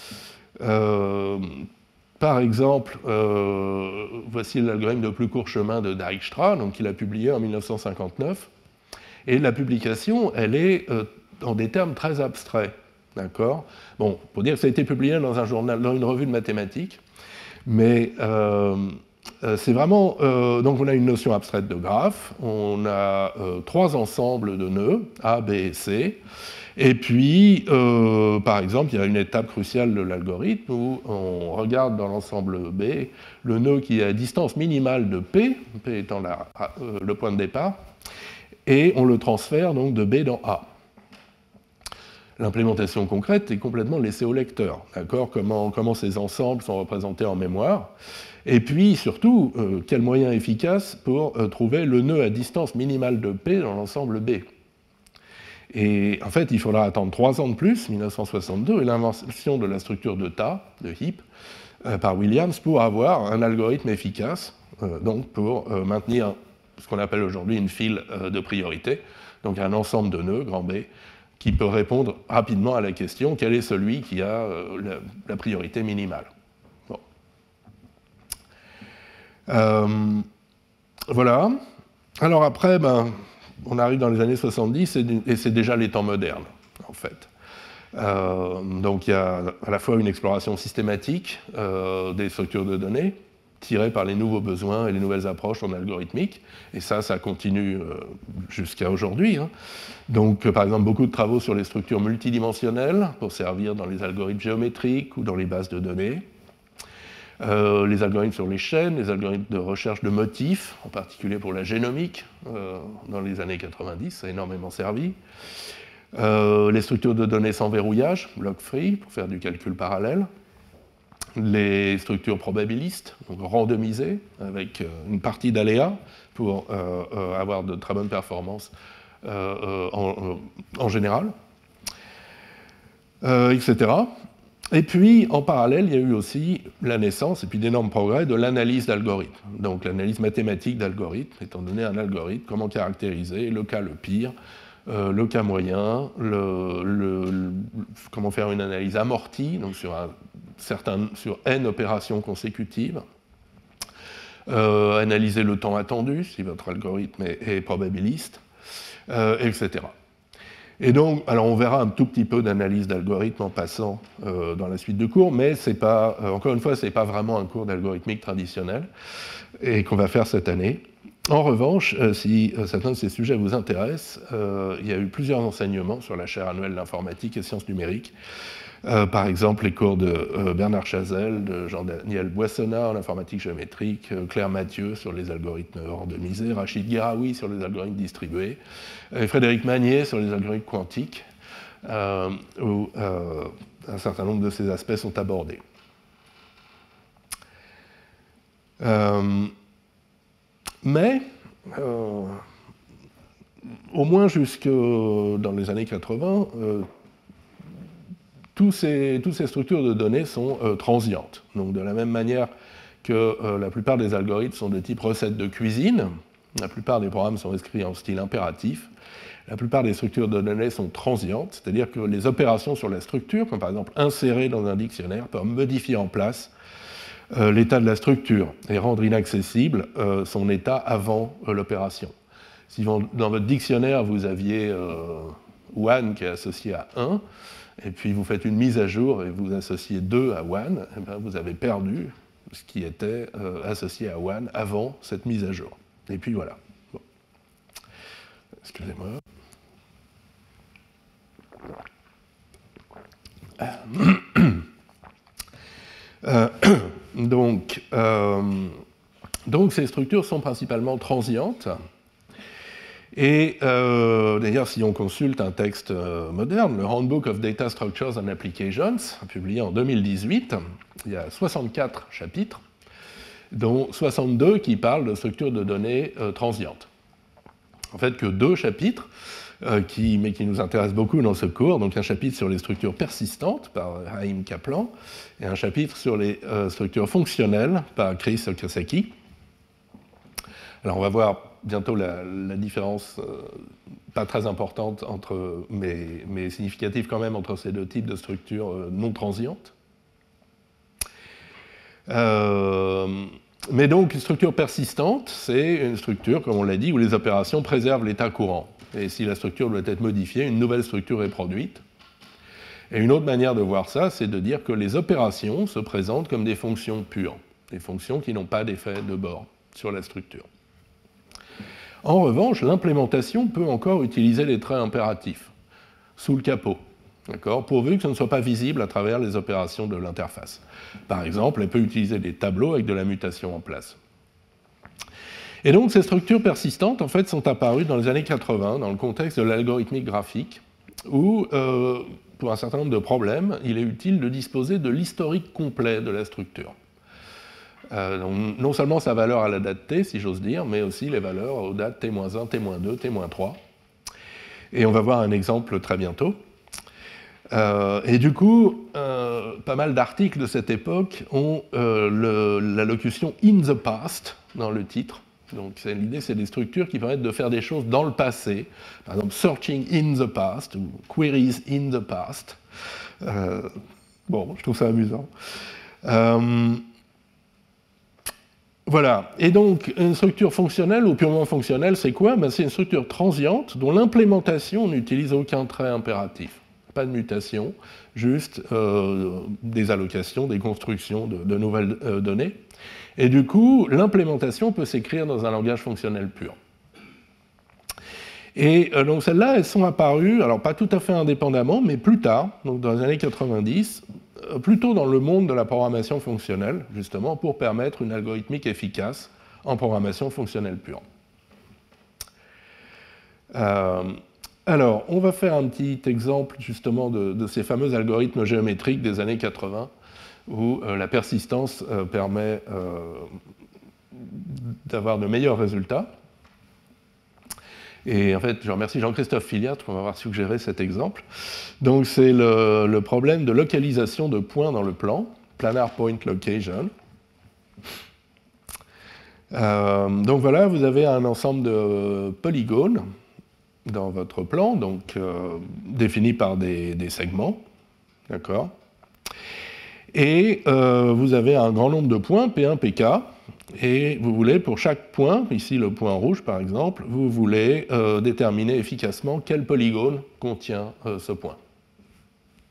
Par exemple, voici l'algorithme de plus court chemin de Dijkstra, donc qu'il a publié en 1959. Et la publication, elle est en des termes très abstraits. D'accord ? Bon, pour dire que ça a été publié dans un journal, dans une revue de mathématiques, mais c'est vraiment. Donc, on a une notion abstraite de graphe, on a 3 ensembles de nœuds, A, B et C. Et puis, par exemple, il y a une étape cruciale de l'algorithme où on regarde dans l'ensemble B le nœud qui est à distance minimale de P, P étant le point de départ, et on le transfère donc de B dans A. L'implémentation concrète est complètement laissée au lecteur, d'accord ? Comment ces ensembles sont représentés en mémoire. Et puis, surtout, quel moyen efficace pour trouver le nœud à distance minimale de P dans l'ensemble B. Et en fait, il faudra attendre 3 ans de plus, 1962, et l'invention de la structure de tas, de heap, par Williams, pour avoir un algorithme efficace, donc pour maintenir ce qu'on appelle aujourd'hui une file de priorité, donc un ensemble de nœuds, grand B, qui peut répondre rapidement à la question quel est celui qui a la priorité minimale. Bon. Voilà. Alors après, on arrive dans les années 70 et c'est déjà les temps modernes, en fait. Donc il y a à la fois une exploration systématique des structures de données, tirées par les nouveaux besoins et les nouvelles approches en algorithmique, et ça continue jusqu'à aujourd'hui. Hein. Donc par exemple, beaucoup de travaux sur les structures multidimensionnelles pour servir dans les algorithmes géométriques ou dans les bases de données. Les algorithmes sur les chaînes, les algorithmes de recherche de motifs, en particulier pour la génomique, dans les années 90, ça a énormément servi. Les structures de données sans verrouillage, block-free, pour faire du calcul parallèle. Les structures probabilistes, donc randomisées, avec une partie d'aléas pour avoir de très bonnes performances en général, etc. Et puis, en parallèle, il y a eu aussi la naissance, et puis d'énormes progrès, de l'analyse d'algorithmes. Donc l'analyse mathématique d'algorithmes, étant donné un algorithme, comment caractériser le cas le pire, le cas moyen, comment faire une analyse amortie, donc sur n opérations consécutives, analyser le temps attendu, si votre algorithme est probabiliste, etc. Et donc, alors on verra un tout petit peu d'analyse d'algorithmes en passant dans la suite de cours, mais c'est pas, encore une fois, ce n'est pas vraiment un cours d'algorithmique traditionnel et qu'on va faire cette année. En revanche, si certains de ces sujets vous intéressent, il y a eu plusieurs enseignements sur la chaire annuelle d'informatique et sciences numériques. Par exemple, les cours de Bernard Chazelle, de Jean-Daniel Boissonnat en informatique géométrique, Claire Mathieu sur les algorithmes randomisés, Rachid Guiraoui sur les algorithmes distribués, et Frédéric Magnier sur les algorithmes quantiques, où un certain nombre de ces aspects sont abordés. Mais, au moins jusque dans les années 80, toutes ces structures de données sont transientes. Donc de la même manière que la plupart des algorithmes sont de type recette de cuisine, la plupart des programmes sont écrits en style impératif, la plupart des structures de données sont transientes, c'est-à-dire que les opérations sur la structure, comme par exemple insérer dans un dictionnaire, peuvent modifier en place l'état de la structure et rendre inaccessible son état avant l'opération. Si dans votre dictionnaire, vous aviez one qui est associé à 1, et puis vous faites une mise à jour et vous associez 2 à one, et bien vous avez perdu ce qui était associé à one avant cette mise à jour. Et puis voilà. Bon. Excusez-moi. Donc ces structures sont principalement transientes. Et d'ailleurs, si on consulte un texte moderne, le Handbook of Data Structures and Applications, publié en 2018, il y a 64 chapitres, dont 62 qui parlent de structures de données transientes. En fait, que 2 chapitres, mais qui nous intéressent beaucoup dans ce cours, donc un chapitre sur les structures persistantes par Haim Kaplan, et un chapitre sur les structures fonctionnelles par Chris Okazaki. Alors on va voir bientôt la différence, pas très importante, mais significative quand même, entre ces 2 types de structures non transientes. Mais donc, une structure persistante, c'est une structure, comme on l'a dit, où les opérations préservent l'état courant. Et si la structure doit être modifiée, une nouvelle structure est produite. Et une autre manière de voir ça, c'est de dire que les opérations se présentent comme des fonctions pures, des fonctions qui n'ont pas d'effet de bord sur la structure. En revanche, l'implémentation peut encore utiliser les traits impératifs, sous le capot, pourvu que ce ne soit pas visible à travers les opérations de l'interface. Par exemple, elle peut utiliser des tableaux avec de la mutation en place. Et donc, ces structures persistantes, en fait, sont apparues dans les années 80, dans le contexte de l'algorithmique graphique, où, pour un certain nombre de problèmes, il est utile de disposer de l'historique complet de la structure. Donc, non seulement sa valeur à la date t, si j'ose dire, mais aussi les valeurs aux dates t-1, t-2, t-3. Et on va voir un exemple très bientôt. Et du coup, pas mal d'articles de cette époque ont la locution « in the past » dans le titre. Donc l'idée, c'est des structures qui permettent de faire des choses dans le passé. Par exemple, « searching in the past » ou « queries in the past ». Bon, je trouve ça amusant. Voilà. Et donc, une structure fonctionnelle ou purement fonctionnelle, c'est quoi ? C'est une structure transiente dont l'implémentation n'utilise aucun trait impératif. Pas de mutation, juste des allocations, des constructions de nouvelles données. Et du coup, l'implémentation peut s'écrire dans un langage fonctionnel pur. Et donc celles-là, elles sont apparues, alors pas tout à fait indépendamment, mais plus tard, donc dans les années 90, plutôt dans le monde de la programmation fonctionnelle, justement, pour permettre une algorithmique efficace en programmation fonctionnelle pure. Alors, on va faire un petit exemple, justement, de ces fameux algorithmes géométriques des années 80, où la persistance permet d'avoir de meilleurs résultats. Et en fait, je remercie Jean-Christophe Filiat pour m'avoir suggéré cet exemple. Donc, c'est le problème de localisation de points dans le plan, planar point location. Donc voilà, vous avez un ensemble de polygones dans votre plan, donc définis par des segments, d'accord. Et vous avez un grand nombre de points, P1, Pk, et vous voulez, pour chaque point, ici le point rouge par exemple, vous voulez déterminer efficacement quel polygone contient ce point. D'accord ?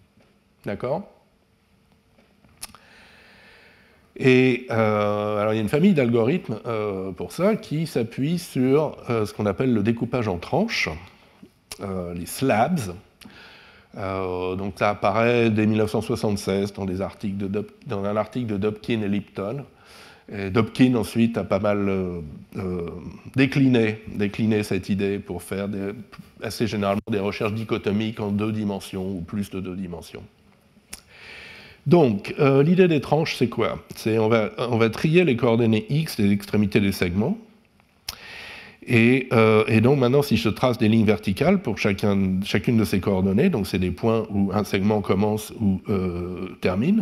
Et alors il y a une famille d'algorithmes pour ça qui s'appuie sur ce qu'on appelle le découpage en tranches, les slabs. Donc ça apparaît dès 1976 dans un article de Dobkin et Lipton. Et Dobkin ensuite a pas mal décliné cette idée pour faire assez généralement des recherches dichotomiques en 2 dimensions ou plus de 2 dimensions. Donc, l'idée des tranches, c'est quoi ? On va trier les coordonnées x des extrémités des segments. Et donc, maintenant, si je trace des lignes verticales pour chacune de ces coordonnées, donc c'est des points où un segment commence ou termine.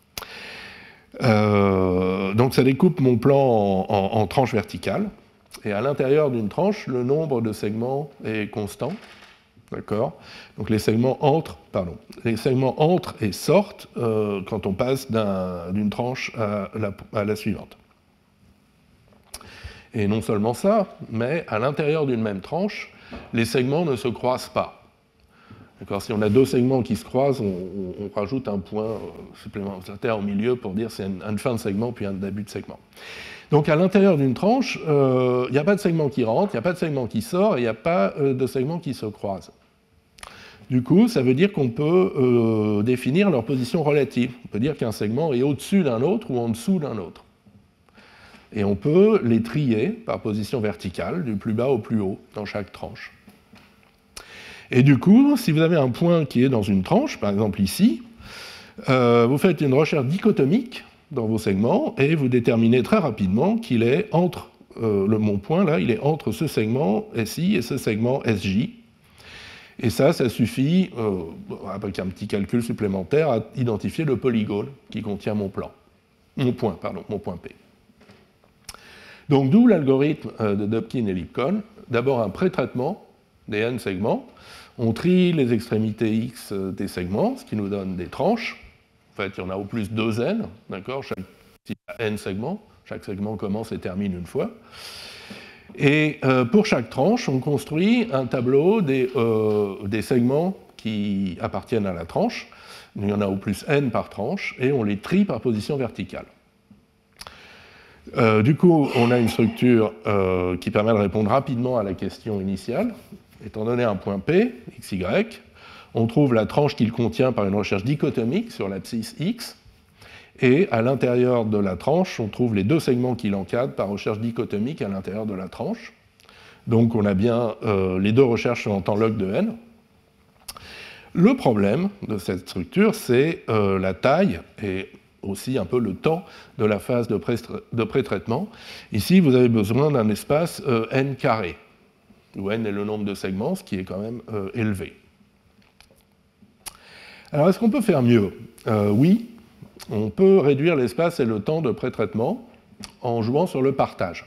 Donc, ça découpe mon plan en tranches verticales. Et à l'intérieur d'une tranche, le nombre de segments est constant. D'accord ? Donc les segments entrent et sortent quand on passe d'une tranche à la suivante. Et non seulement ça, mais à l'intérieur d'une même tranche, les segments ne se croisent pas. D'accord ? Si on a 2 segments qui se croisent, on rajoute un point supplémentaire au milieu pour dire c'est une fin de segment puis un début de segment. Donc à l'intérieur d'une tranche, il n'y a pas de segment qui rentre, il n'y a pas de segment qui sort, et il n'y a pas de segment qui se croise. Du coup, ça veut dire qu'on peut définir leur position relative. On peut dire qu'un segment est au-dessus d'un autre ou en dessous d'un autre. Et on peut les trier par position verticale, du plus bas au plus haut, dans chaque tranche. Et du coup, si vous avez un point qui est dans une tranche, par exemple ici, vous faites une recherche dichotomique dans vos segments, et vous déterminez très rapidement qu'il est entre, mon point là, il est entre ce segment SI et ce segment SJ. Et ça suffit, avec un petit calcul supplémentaire, à identifier le polygone qui contient mon point P. Donc d'où l'algorithme de Dobkin et Lipton. D'abord un pré-traitement des n segments. On trie les extrémités x des segments, ce qui nous donne des tranches. En fait, il y en a au plus 2n, d'accord ? S'il y a n segments, chaque segment commence et termine une fois. Et pour chaque tranche, on construit un tableau des segments qui appartiennent à la tranche. Il y en a au plus n par tranche, et on les trie par position verticale. Du coup, on a une structure qui permet de répondre rapidement à la question initiale. Étant donné un point P, xy, on trouve la tranche qu'il contient par une recherche dichotomique sur l'abscisse x, et à l'intérieur de la tranche, on trouve les deux segments qui l'encadrent par recherche dichotomique à l'intérieur de la tranche. Donc on a bien les deux recherches en temps log de n. Le problème de cette structure, c'est la taille et aussi un peu le temps de la phase de pré-traitement. Ici, vous avez besoin d'un espace n carré, où n est le nombre de segments, ce qui est quand même élevé. Alors, est-ce qu'on peut faire mieux ? Oui, on peut réduire l'espace et le temps de pré-traitement en jouant sur le partage.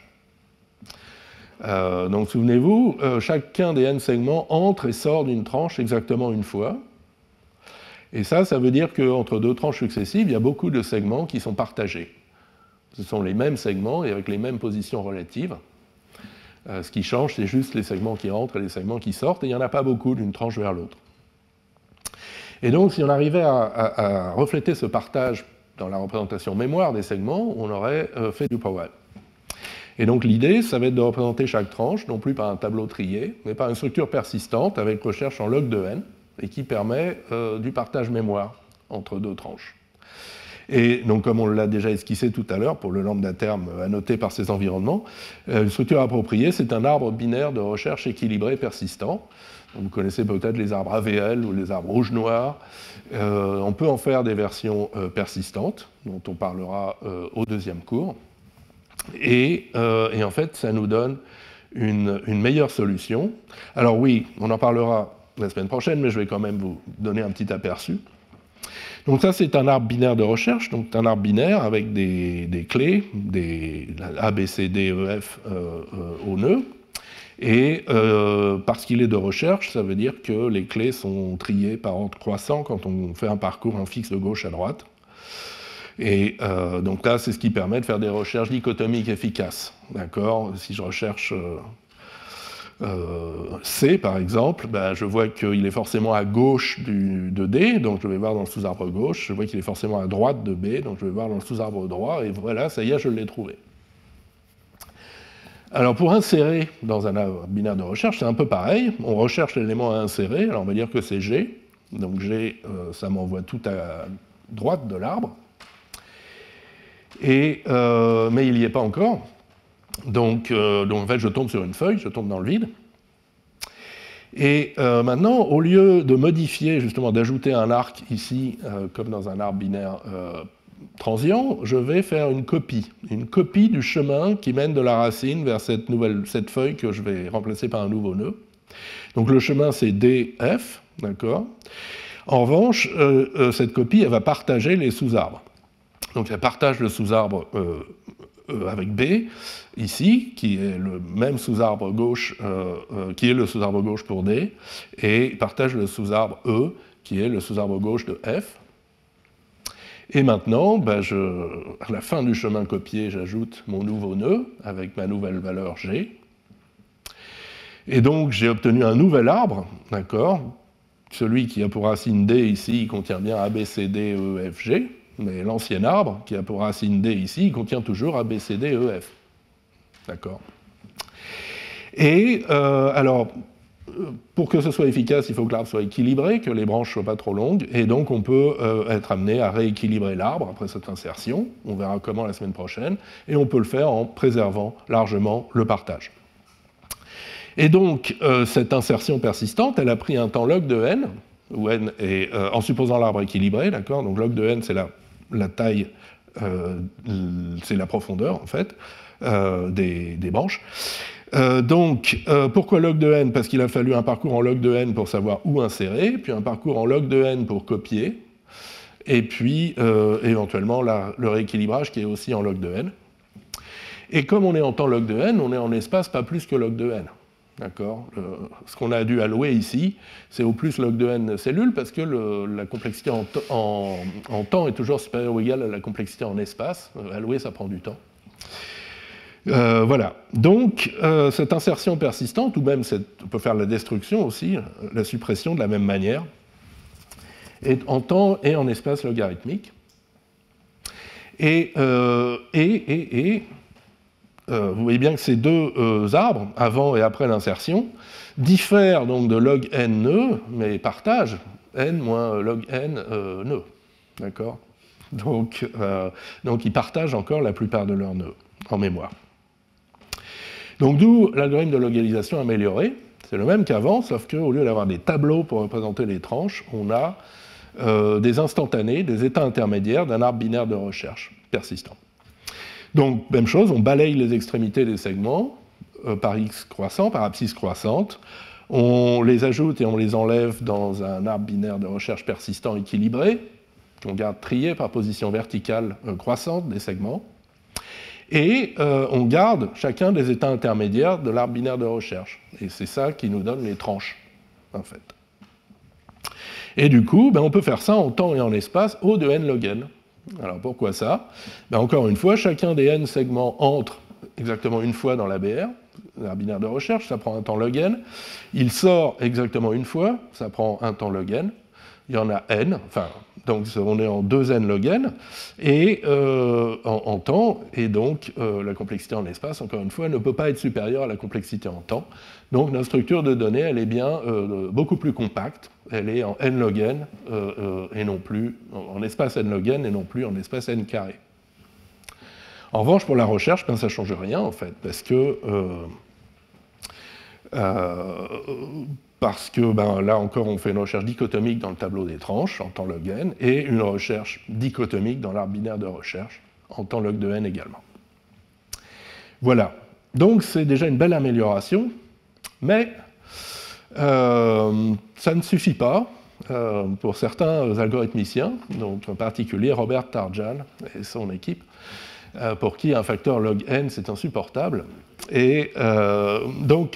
Donc, souvenez-vous, chacun des n segments entre et sort d'une tranche exactement une fois. Et ça veut dire qu'entre deux tranches successives, il y a beaucoup de segments qui sont partagés. Ce sont les mêmes segments et avec les mêmes positions relatives. Ce qui change, c'est juste les segments qui entrent et les segments qui sortent, et il n'y en a pas beaucoup d'une tranche vers l'autre. Et donc, si on arrivait à refléter ce partage dans la représentation mémoire des segments, on aurait fait du progrès. Et donc, l'idée, ça va être de représenter chaque tranche, non plus par un tableau trié, mais par une structure persistante avec recherche en log de n, et qui permet du partage mémoire entre deux tranches. Et donc, comme on l'a déjà esquissé tout à l'heure, pour le lambda terme annoté par ces environnements, une structure appropriée, c'est un arbre binaire de recherche équilibré persistant. Donc, vous connaissez peut-être les arbres AVL ou les arbres rouge-noir. On peut en faire des versions persistantes, dont on parlera au deuxième cours. Et en fait, ça nous donne une meilleure solution. Alors oui, on en parlera la semaine prochaine, mais je vais quand même vous donner un petit aperçu. Donc ça, c'est un arbre binaire de recherche, donc un arbre binaire avec des clés, des A, B, C, D, E, F au nœud. Et parce qu'il est de recherche, ça veut dire que les clés sont triées par ordre croissant quand on fait un parcours en fixe de gauche à droite. Et donc là, c'est ce qui permet de faire des recherches dichotomiques efficaces. D'accord ? Si je recherche C, par exemple, ben, je vois qu'il est forcément à gauche de D, donc je vais voir dans le sous-arbre gauche. Je vois qu'il est forcément à droite de B, donc je vais voir dans le sous-arbre droit. Et voilà, ça y est, je l'ai trouvé. Alors pour insérer dans un arbre binaire de recherche, c'est un peu pareil. On recherche l'élément à insérer, alors on va dire que c'est G. Donc G, ça m'envoie tout à droite de l'arbre. Mais il n'y est pas encore. Donc en fait, je tombe sur une feuille, je tombe dans le vide. Et maintenant, au lieu de modifier, justement, d'ajouter un arc ici, comme dans un arbre binaire transient, je vais faire une copie du chemin qui mène de la racine vers cette feuille que je vais remplacer par un nouveau nœud. Donc le chemin, c'est DF, d'accord ? En revanche, cette copie, elle va partager les sous-arbres. Donc elle partage le sous-arbre avec B, ici, qui est le même sous-arbre gauche, qui est le sous-arbre gauche pour D, et partage le sous-arbre E, qui est le sous-arbre gauche de F. Et maintenant, ben à la fin du chemin copié, j'ajoute mon nouveau nœud avec ma nouvelle valeur G. Et donc j'ai obtenu un nouvel arbre, d'accord ? Celui qui a pour racine D ici, il contient bien A, B, C, D, E, F, G. Mais l'ancien arbre, qui a pour racine D ici, il contient toujours A, B, C, D, E, F. D'accord ? Et alors, pour que ce soit efficace, il faut que l'arbre soit équilibré, que les branches ne soient pas trop longues, et donc on peut être amené à rééquilibrer l'arbre après cette insertion, on verra comment la semaine prochaine, et on peut le faire en préservant largement le partage. Et donc, cette insertion persistante, elle a pris un temps log de n, où n est, en supposant l'arbre équilibré, d'accord, donc log de n, c'est la taille, c'est la profondeur, en fait, des branches. Pourquoi log de n? Parce qu'il a fallu un parcours en log de n pour savoir où insérer, puis un parcours en log de n pour copier, et puis éventuellement le rééquilibrage qui est aussi en log de n. Et comme on est en temps log de n, on est en espace pas plus que log de n. D'accord. Ce qu'on a dû allouer ici, c'est au plus log de n cellules, parce que la complexité en temps est toujours supérieure ou égale à la complexité en espace. Allouer, ça prend du temps. Voilà. Donc, cette insertion persistante, ou même on peut faire la destruction aussi, la suppression de la même manière, est en temps et en espace logarithmique. Vous voyez bien que ces deux arbres, avant et après l'insertion, diffèrent donc de log n nœuds, mais partagent n moins log n nœuds. D'accord. Donc, ils partagent encore la plupart de leurs nœuds en mémoire. Donc d'où l'algorithme de localisation amélioré. C'est le même qu'avant, sauf qu'au lieu d'avoir des tableaux pour représenter les tranches, on a des instantanés, des états intermédiaires d'un arbre binaire de recherche persistant. Donc, même chose, on balaye les extrémités des segments par x croissant, par abscisse croissante. On les ajoute et on les enlève dans un arbre binaire de recherche persistant équilibré, qu'on garde trié par position verticale croissante des segments. Et on garde chacun des états intermédiaires de l'arbre binaire de recherche. Et c'est ça qui nous donne les tranches, en fait. Et du coup, on peut faire ça en temps et en espace O de n log n. Alors pourquoi ça? Encore une fois, chacun des n segments entre exactement une fois dans l'ABR, l'arbre binaire de recherche, ça prend un temps log n. Il sort exactement une fois, ça prend un temps log n. Il y en a n, donc on est en 2n log n, et en temps, et donc la complexité en espace, encore une fois, ne peut pas être supérieure à la complexité en temps. Donc notre structure de données, elle est bien beaucoup plus compacte, elle est en n log n, et non plus en espace n log n, et non plus en espace n carré. En revanche, pour la recherche, ça ne change rien, en fait, parce que là encore, on fait une recherche dichotomique dans le tableau des tranches, en temps log n, et une recherche dichotomique dans l'arbre binaire de recherche, en temps log de n également. Voilà. Donc, c'est déjà une belle amélioration, mais ça ne suffit pas pour certains algorithmiciens, donc en particulier Robert Tarjan et son équipe, pour qui un facteur log n, c'est insupportable. Et donc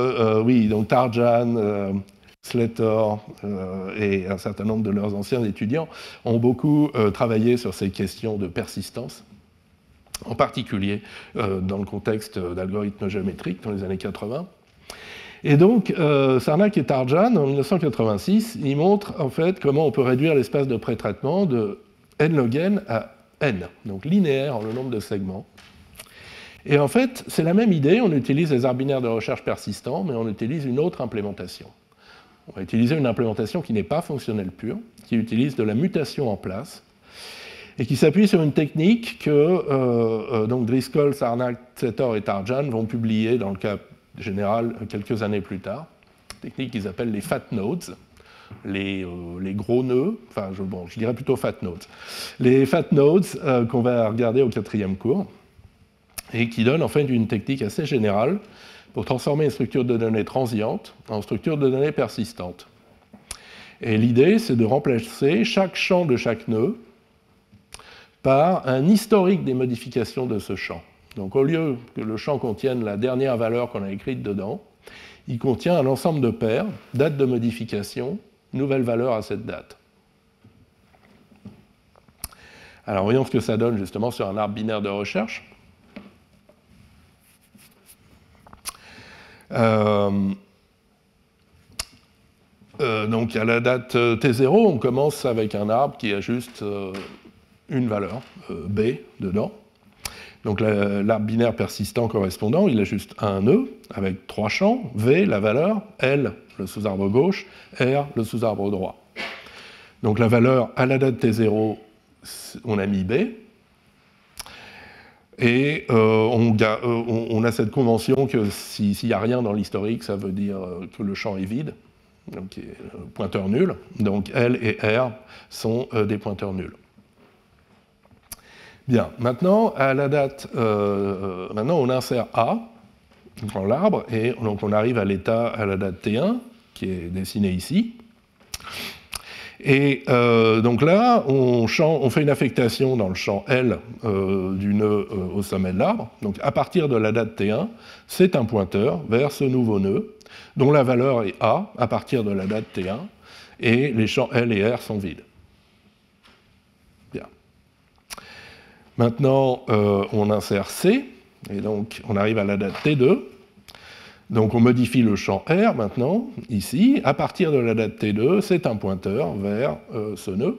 Tarjan, Slater et un certain nombre de leurs anciens étudiants ont beaucoup travaillé sur ces questions de persistance, en particulier dans le contexte d'algorithmes géométriques dans les années 80. Et donc, Sarnak et Tarjan, en 1986, ils montrent en fait comment on peut réduire l'espace de pré-traitement de n log n à n, donc linéaire en le nombre de segments. Et en fait, c'est la même idée, on utilise les arbres binaires de recherche persistants, mais on utilise une autre implémentation. On va utiliser une implémentation qui n'est pas fonctionnelle pure, qui utilise de la mutation en place, et qui s'appuie sur une technique que donc Driscoll, Sarnak, Slater et Tarjan vont publier dans le cas général quelques années plus tard, technique qu'ils appellent les fat nodes, les gros nœuds, je dirais plutôt fat nodes. Les fat nodes qu'on va regarder au 4e cours, et qui donnent en fait une technique assez générale pour transformer une structure de données transiente en structure de données persistante. Et l'idée, c'est de remplacer chaque champ de chaque nœud par un historique des modifications de ce champ. Donc au lieu que le champ contienne la dernière valeur qu'on a écrite dedans, il contient un ensemble de paires, date de modification, nouvelle valeur à cette date. Alors voyons ce que ça donne justement sur un arbre binaire de recherche. Donc à la date T0, on commence avec un arbre qui a juste une valeur, B, dedans. Donc l'arbre binaire persistant correspondant, il a juste un nœud avec 3 champs, V, la valeur, L, le sous-arbre gauche, R, le sous-arbre droit. Donc la valeur à la date T0, on a mis B, et on a cette convention que s'il n'y a rien dans l'historique, ça veut dire que le champ est vide, donc pointeur nul. Donc L et R sont des pointeurs nuls. Bien, maintenant, à la date, maintenant on insère A dans l'arbre, et donc on arrive à l'état à la date T1, qui est dessiné ici. Et donc là, on fait une affectation dans le champ L du nœud au sommet de l'arbre. Donc à partir de la date T1, c'est un pointeur vers ce nouveau nœud, dont la valeur est A à partir de la date T1, et les champs L et R sont vides. Bien. Maintenant, on insère C, et donc on arrive à la date T2. Donc on modifie le champ R maintenant, ici. À partir de la date T2, c'est un pointeur vers ce nœud.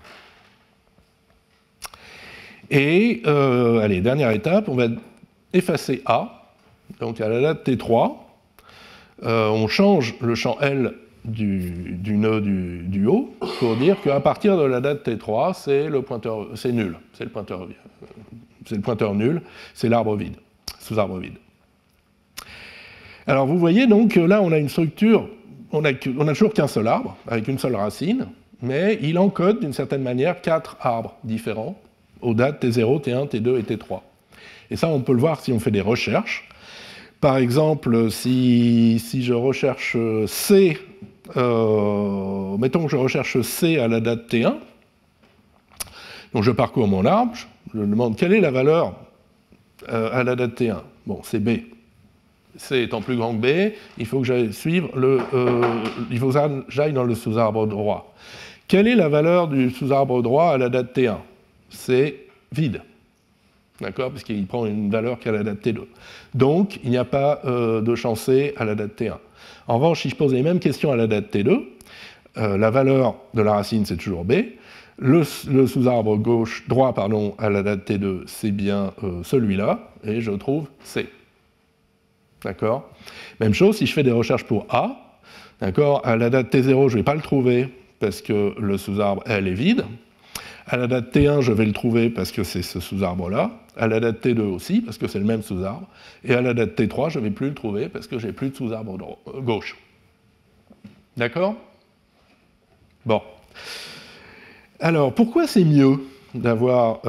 Et, allez, dernière étape, on va effacer A. Donc à la date T3, on change le champ L du nœud du haut pour dire qu'à partir de la date T3, c'est nul. C'est le pointeur nul, c'est l'arbre vide, sous-arbre vide. Alors vous voyez donc là on a une structure, on a toujours qu'un seul arbre, avec une seule racine, mais il encode d'une certaine manière 4 arbres différents, aux dates T0, T1, T2 et T3. Et ça on peut le voir si on fait des recherches. Par exemple, si je recherche C, mettons que je recherche C à la date T1, donc je parcours mon arbre, je demande quelle est la valeur à la date T1. Bon, c'est B. C étant plus grand que B, il faut que j'aille j'aille dans le sous-arbre droit. Quelle est la valeur du sous-arbre droit à la date T1? C'est vide. D'accord? Parce qu'il prend une valeur qu'à la date T2. Donc, il n'y a pas de champ C à la date T1. En revanche, si je pose les mêmes questions à la date T2, la valeur de la racine, c'est toujours B. Le sous-arbre droit à la date T2, c'est bien celui-là, et je trouve C. D'accord? Même chose, si je fais des recherches pour A, d'accord, à la date T0, je ne vais pas le trouver parce que le sous-arbre L est vide. À la date T1, je vais le trouver parce que c'est ce sous-arbre-là. À la date T2 aussi, parce que c'est le même sous-arbre. Et à la date T3, je ne vais plus le trouver parce que j'ai plus de sous-arbre gauche. D'accord? Bon. Alors, pourquoi c'est mieux d'avoir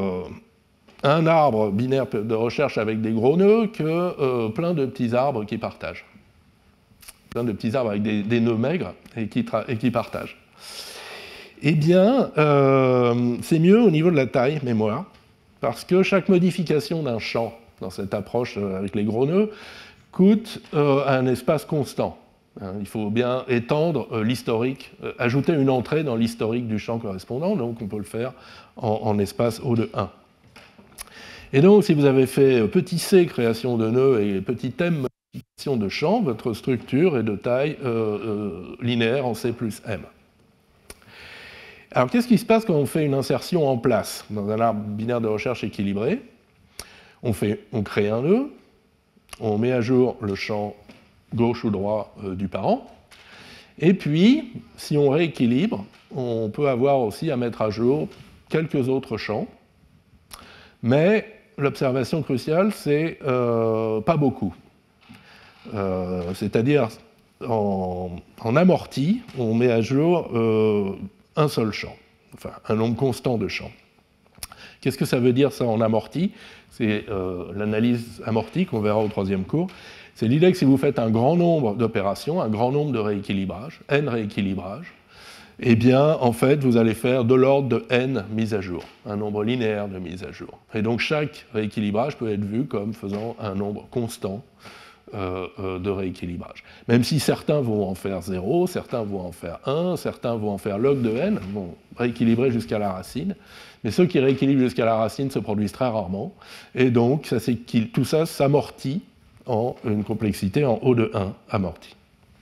un arbre binaire de recherche avec des gros nœuds que plein de petits arbres qui partagent? Plein de petits arbres avec des nœuds maigres et qui partagent. Eh bien, c'est mieux au niveau de la taille mémoire, parce que chaque modification d'un champ dans cette approche avec les gros nœuds coûte un espace constant. Il faut bien étendre l'historique, ajouter une entrée dans l'historique du champ correspondant, donc on peut le faire en espace O de 1. Et donc, si vous avez fait petit c, création de nœuds, et petit m, modification de champ, votre structure est de taille linéaire en C plus m. Alors, qu'est-ce qui se passe quand on fait une insertion en place dans un arbre binaire de recherche équilibré? On crée un nœud, on met à jour le champ gauche ou droit du parent, et puis, si on rééquilibre, on peut avoir aussi à mettre à jour quelques autres champs, mais l'observation cruciale, c'est pas beaucoup. C'est-à-dire, en amorti, on met à jour un seul champ, enfin un nombre constant de champs. Qu'est-ce que ça veut dire ça en amorti? C'est l'analyse amortie qu'on verra au 3e cours. C'est l'idée que si vous faites un grand nombre d'opérations, un grand nombre de rééquilibrages, n rééquilibrages, eh bien, en fait, vous allez faire de l'ordre de n mises à jour, un nombre linéaire de mises à jour. Et donc, chaque rééquilibrage peut être vu comme faisant un nombre constant de rééquilibrage. Même si certains vont en faire 0, certains vont en faire 1, certains vont en faire log de n, vont rééquilibrer jusqu'à la racine, mais ceux qui rééquilibrent jusqu'à la racine se produisent très rarement, et donc tout ça s'amortit en une complexité en O de 1 amortie.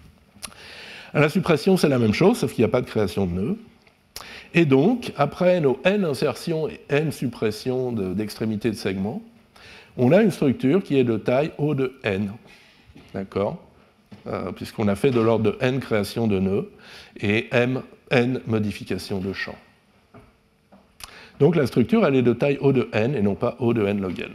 À la suppression, c'est la même chose, sauf qu'il n'y a pas de création de nœuds. Et donc, après nos n insertions et n suppressions d'extrémités de segments, on a une structure qui est de taille O de n. D'accord, puisqu'on a fait de l'ordre de n créations de nœuds et n modifications de champs. Donc la structure, elle est de taille O de n et non pas O de n log n.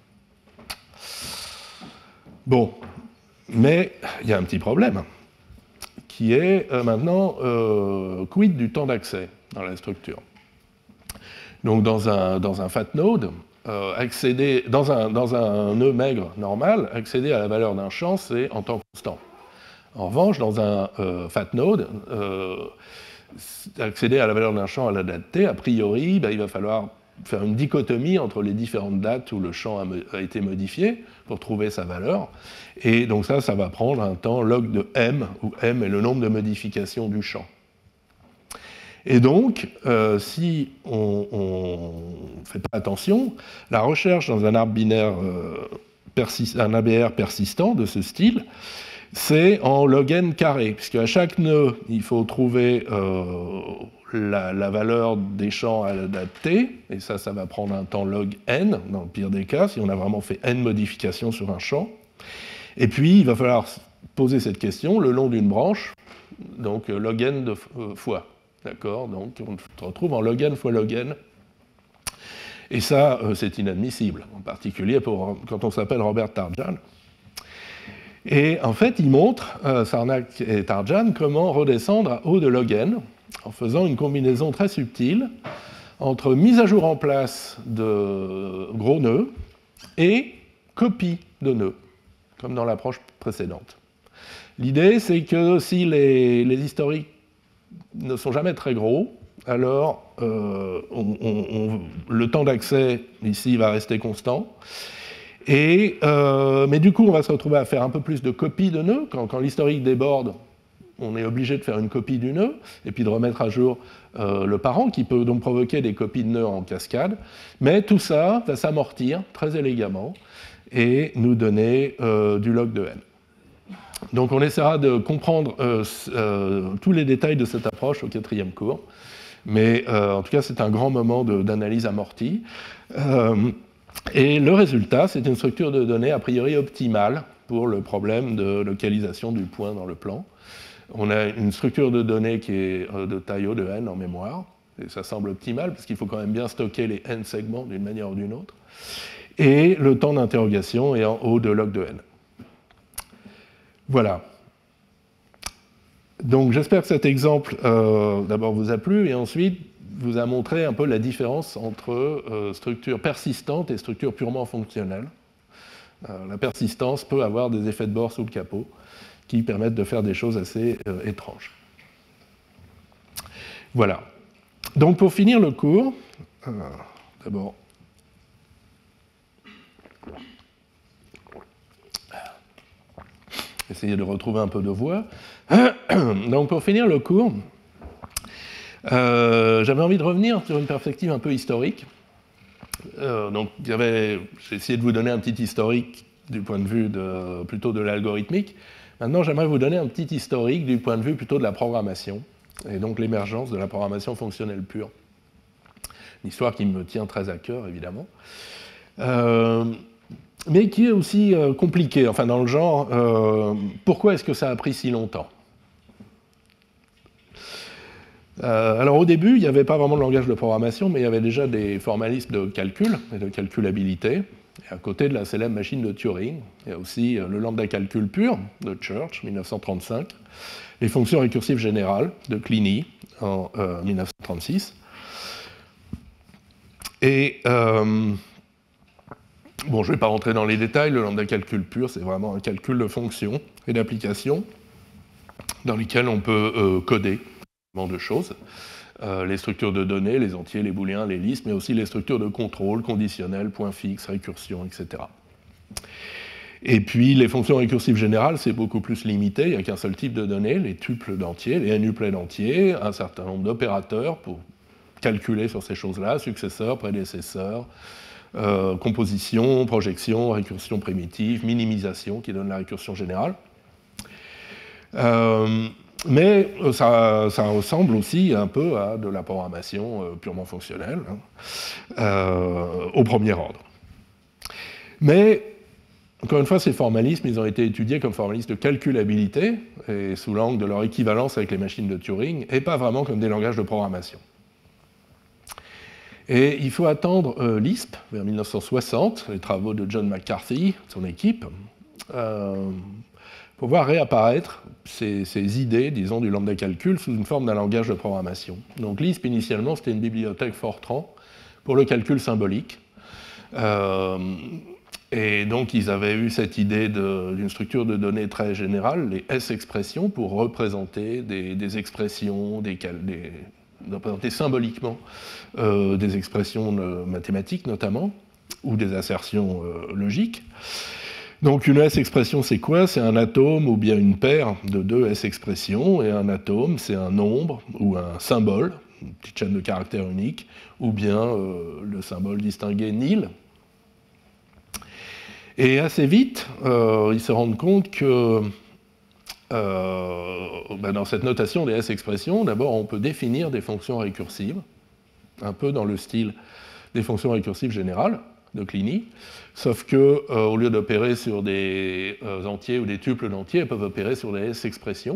Bon, mais il y a un petit problème, qui est maintenant quid du temps d'accès dans la structure. Donc dans un fat node, accéder, dans un nœud maigre normal, accéder à la valeur d'un champ, c'est en temps constant. En revanche, dans un fat node, accéder à la valeur d'un champ à la date t, a priori, il va falloir faire une dichotomie entre les différentes dates où le champ a été modifié pour trouver sa valeur. Et donc ça va prendre un temps log de m, où m est le nombre de modifications du champ. Et donc, si on ne fait pas attention, la recherche dans un arbre binaire, un ABR persistant de ce style, c'est en log n carré, puisque à chaque nœud, il faut trouver la valeur des champs à la date t, et ça va prendre un temps log n, dans le pire des cas, si on a vraiment fait n modifications sur un champ. Et puis, il va falloir poser cette question le long d'une branche, donc log n de fois. D'accord, donc on se retrouve en log n fois log n. Et ça, c'est inadmissible, en particulier quand on s'appelle Robert Tarjan. Et en fait, ils montrent, Sarnak et Tarjan, comment redescendre à O de log n en faisant une combinaison très subtile entre mise à jour en place de gros nœuds et copie de nœuds, comme dans l'approche précédente. L'idée, c'est que si les historiques ne sont jamais très gros, alors le temps d'accès ici va rester constant. Mais du coup, on va se retrouver à faire un peu plus de copies de nœuds. Quand l'historique déborde, on est obligé de faire une copie du nœud, et puis de remettre à jour le parent, qui peut donc provoquer des copies de nœuds en cascade. Mais tout ça va s'amortir très élégamment et nous donner du log de n. Donc on essaiera de comprendre tous les détails de cette approche au 4e cours, mais en tout cas c'est un grand moment d'analyse amortie. Et le résultat, c'est une structure de données a priori optimale pour le problème de localisation du point dans le plan. On a une structure de données qui est de taille O de n en mémoire, et ça semble optimal parce qu'il faut quand même bien stocker les n segments d'une manière ou d'une autre. Et le temps d'interrogation est en O de log de n. Voilà. Donc j'espère que cet exemple d'abord vous a plu et ensuite vous a montré un peu la différence entre structure persistante et structure purement fonctionnelle. La persistance peut avoir des effets de bord sous le capot qui permettent de faire des choses assez étranges. Voilà. Donc pour finir le cours, d'abord, essayer de retrouver un peu de voix. Donc pour finir le cours, j'avais envie de revenir sur une perspective un peu historique. Donc j'ai essayé de vous donner un petit historique du point de vue plutôt de l'algorithmique. Maintenant, j'aimerais vous donner un petit historique du point de vue plutôt de la programmation, et donc l'émergence de la programmation fonctionnelle pure. Une histoire qui me tient très à cœur, évidemment. Mais qui est aussi compliquée, enfin dans le genre, pourquoi est-ce que ça a pris si longtemps ? Alors au début, il n'y avait pas vraiment de langage de programmation, mais il y avait déjà des formalismes de calcul et de calculabilité. Et à côté de la célèbre machine de Turing, il y a aussi le lambda calcul pur de Church, 1935, les fonctions récursives générales de Kleene en 1936. Et bon, je ne vais pas rentrer dans les détails, le lambda calcul pur, c'est vraiment un calcul de fonctions et d'applications dans lesquelles on peut coder de choses, les structures de données, les entiers, les booléens, les listes, mais aussi les structures de contrôle, conditionnel, point fixe, récursion, etc. Et puis les fonctions récursives générales, c'est beaucoup plus limité, il n'y a qu'un seul type de données, les tuples d'entiers, les nuplets d'entiers, un certain nombre d'opérateurs pour calculer sur ces choses-là, successeurs, prédécesseurs, composition, projection, récursion primitive, minimisation, qui donne la récursion générale. Mais ça ressemble aussi un peu à de la programmation purement fonctionnelle, au premier ordre. Mais, encore une fois, ces formalismes, ils ont été étudiés comme formalismes de calculabilité, et sous l'angle de leur équivalence avec les machines de Turing, et pas vraiment comme des langages de programmation. Et il faut attendre Lisp, vers 1960, les travaux de John McCarthy, son équipe, pour voir réapparaître ces idées, disons, du lambda calcul sous une forme d'un langage de programmation. Donc Lisp, initialement, c'était une bibliothèque Fortran pour le calcul symbolique. Et donc, ils avaient eu cette idée d'une structure de données très générale, les S-expressions, pour représenter des expressions, représenter symboliquement des expressions mathématiques, notamment, ou des assertions logiques. Donc, une S-expression, c'est quoi? C'est un atome ou bien une paire de deux S-expressions, et un atome, c'est un nombre ou un symbole, une petite chaîne de caractères unique, ou bien le symbole distingué nil. Et assez vite, ils se rendent compte que dans cette notation des S-expressions, d'abord, on peut définir des fonctions récursives, un peu dans le style des fonctions récursives générales de Kleene, sauf que au lieu d'opérer sur des entiers ou des tuples d'entiers, elles peuvent opérer sur des S-expressions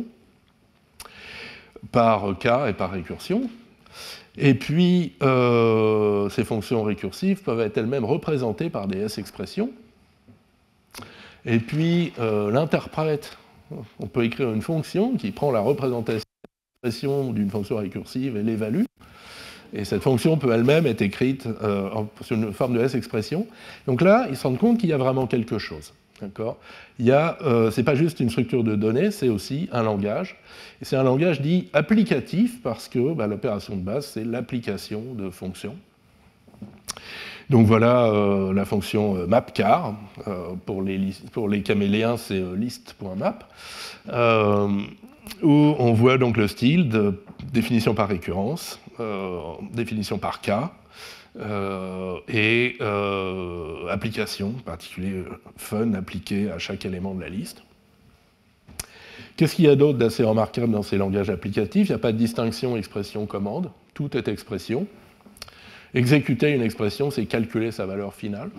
par cas et par récursion. Et puis, ces fonctions récursives peuvent être elles-mêmes représentées par des S-expressions. Et puis, l'interprète, on peut écrire une fonction qui prend la représentation d'une fonction récursive et l'évalue. Et cette fonction peut elle-même être écrite sur une forme de S-expression. Donc là, ils se rendent compte qu'il y a vraiment quelque chose. Ce n'est pas juste une structure de données, c'est aussi un langage. Et c'est un langage dit applicatif parce que l'opération de base, c'est l'application de fonctions. Donc voilà la fonction mapcar. Pour les caméléens, c'est list.map, où on voit donc le style de définition par récurrence, définition par cas, et application, en particulier fun, appliquée à chaque élément de la liste. Qu'est-ce qu'il y a d'autre d'assez remarquable dans ces langages applicatifs? Il n'y a pas de distinction expression-commande, tout est expression. Exécuter une expression, c'est calculer sa valeur finale.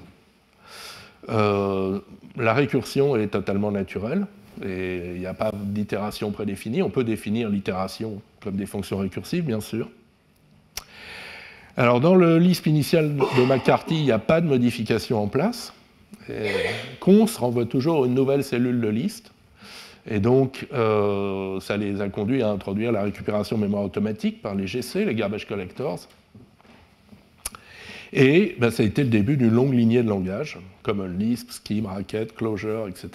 La récursion, elle est totalement naturelle, et il n'y a pas d'itération prédéfinie. On peut définir l'itération comme des fonctions récursives, bien sûr. Alors, dans le Lisp initial de McCarthy, il n'y a pas de modification en place. Cons renvoie toujours une nouvelle cellule de liste. Et donc, ça les a conduits à introduire la récupération mémoire automatique par les GC, les Garbage Collectors. Et ça a été le début d'une longue lignée de langages, comme Lisp, Scheme, Racket, Clojure, etc.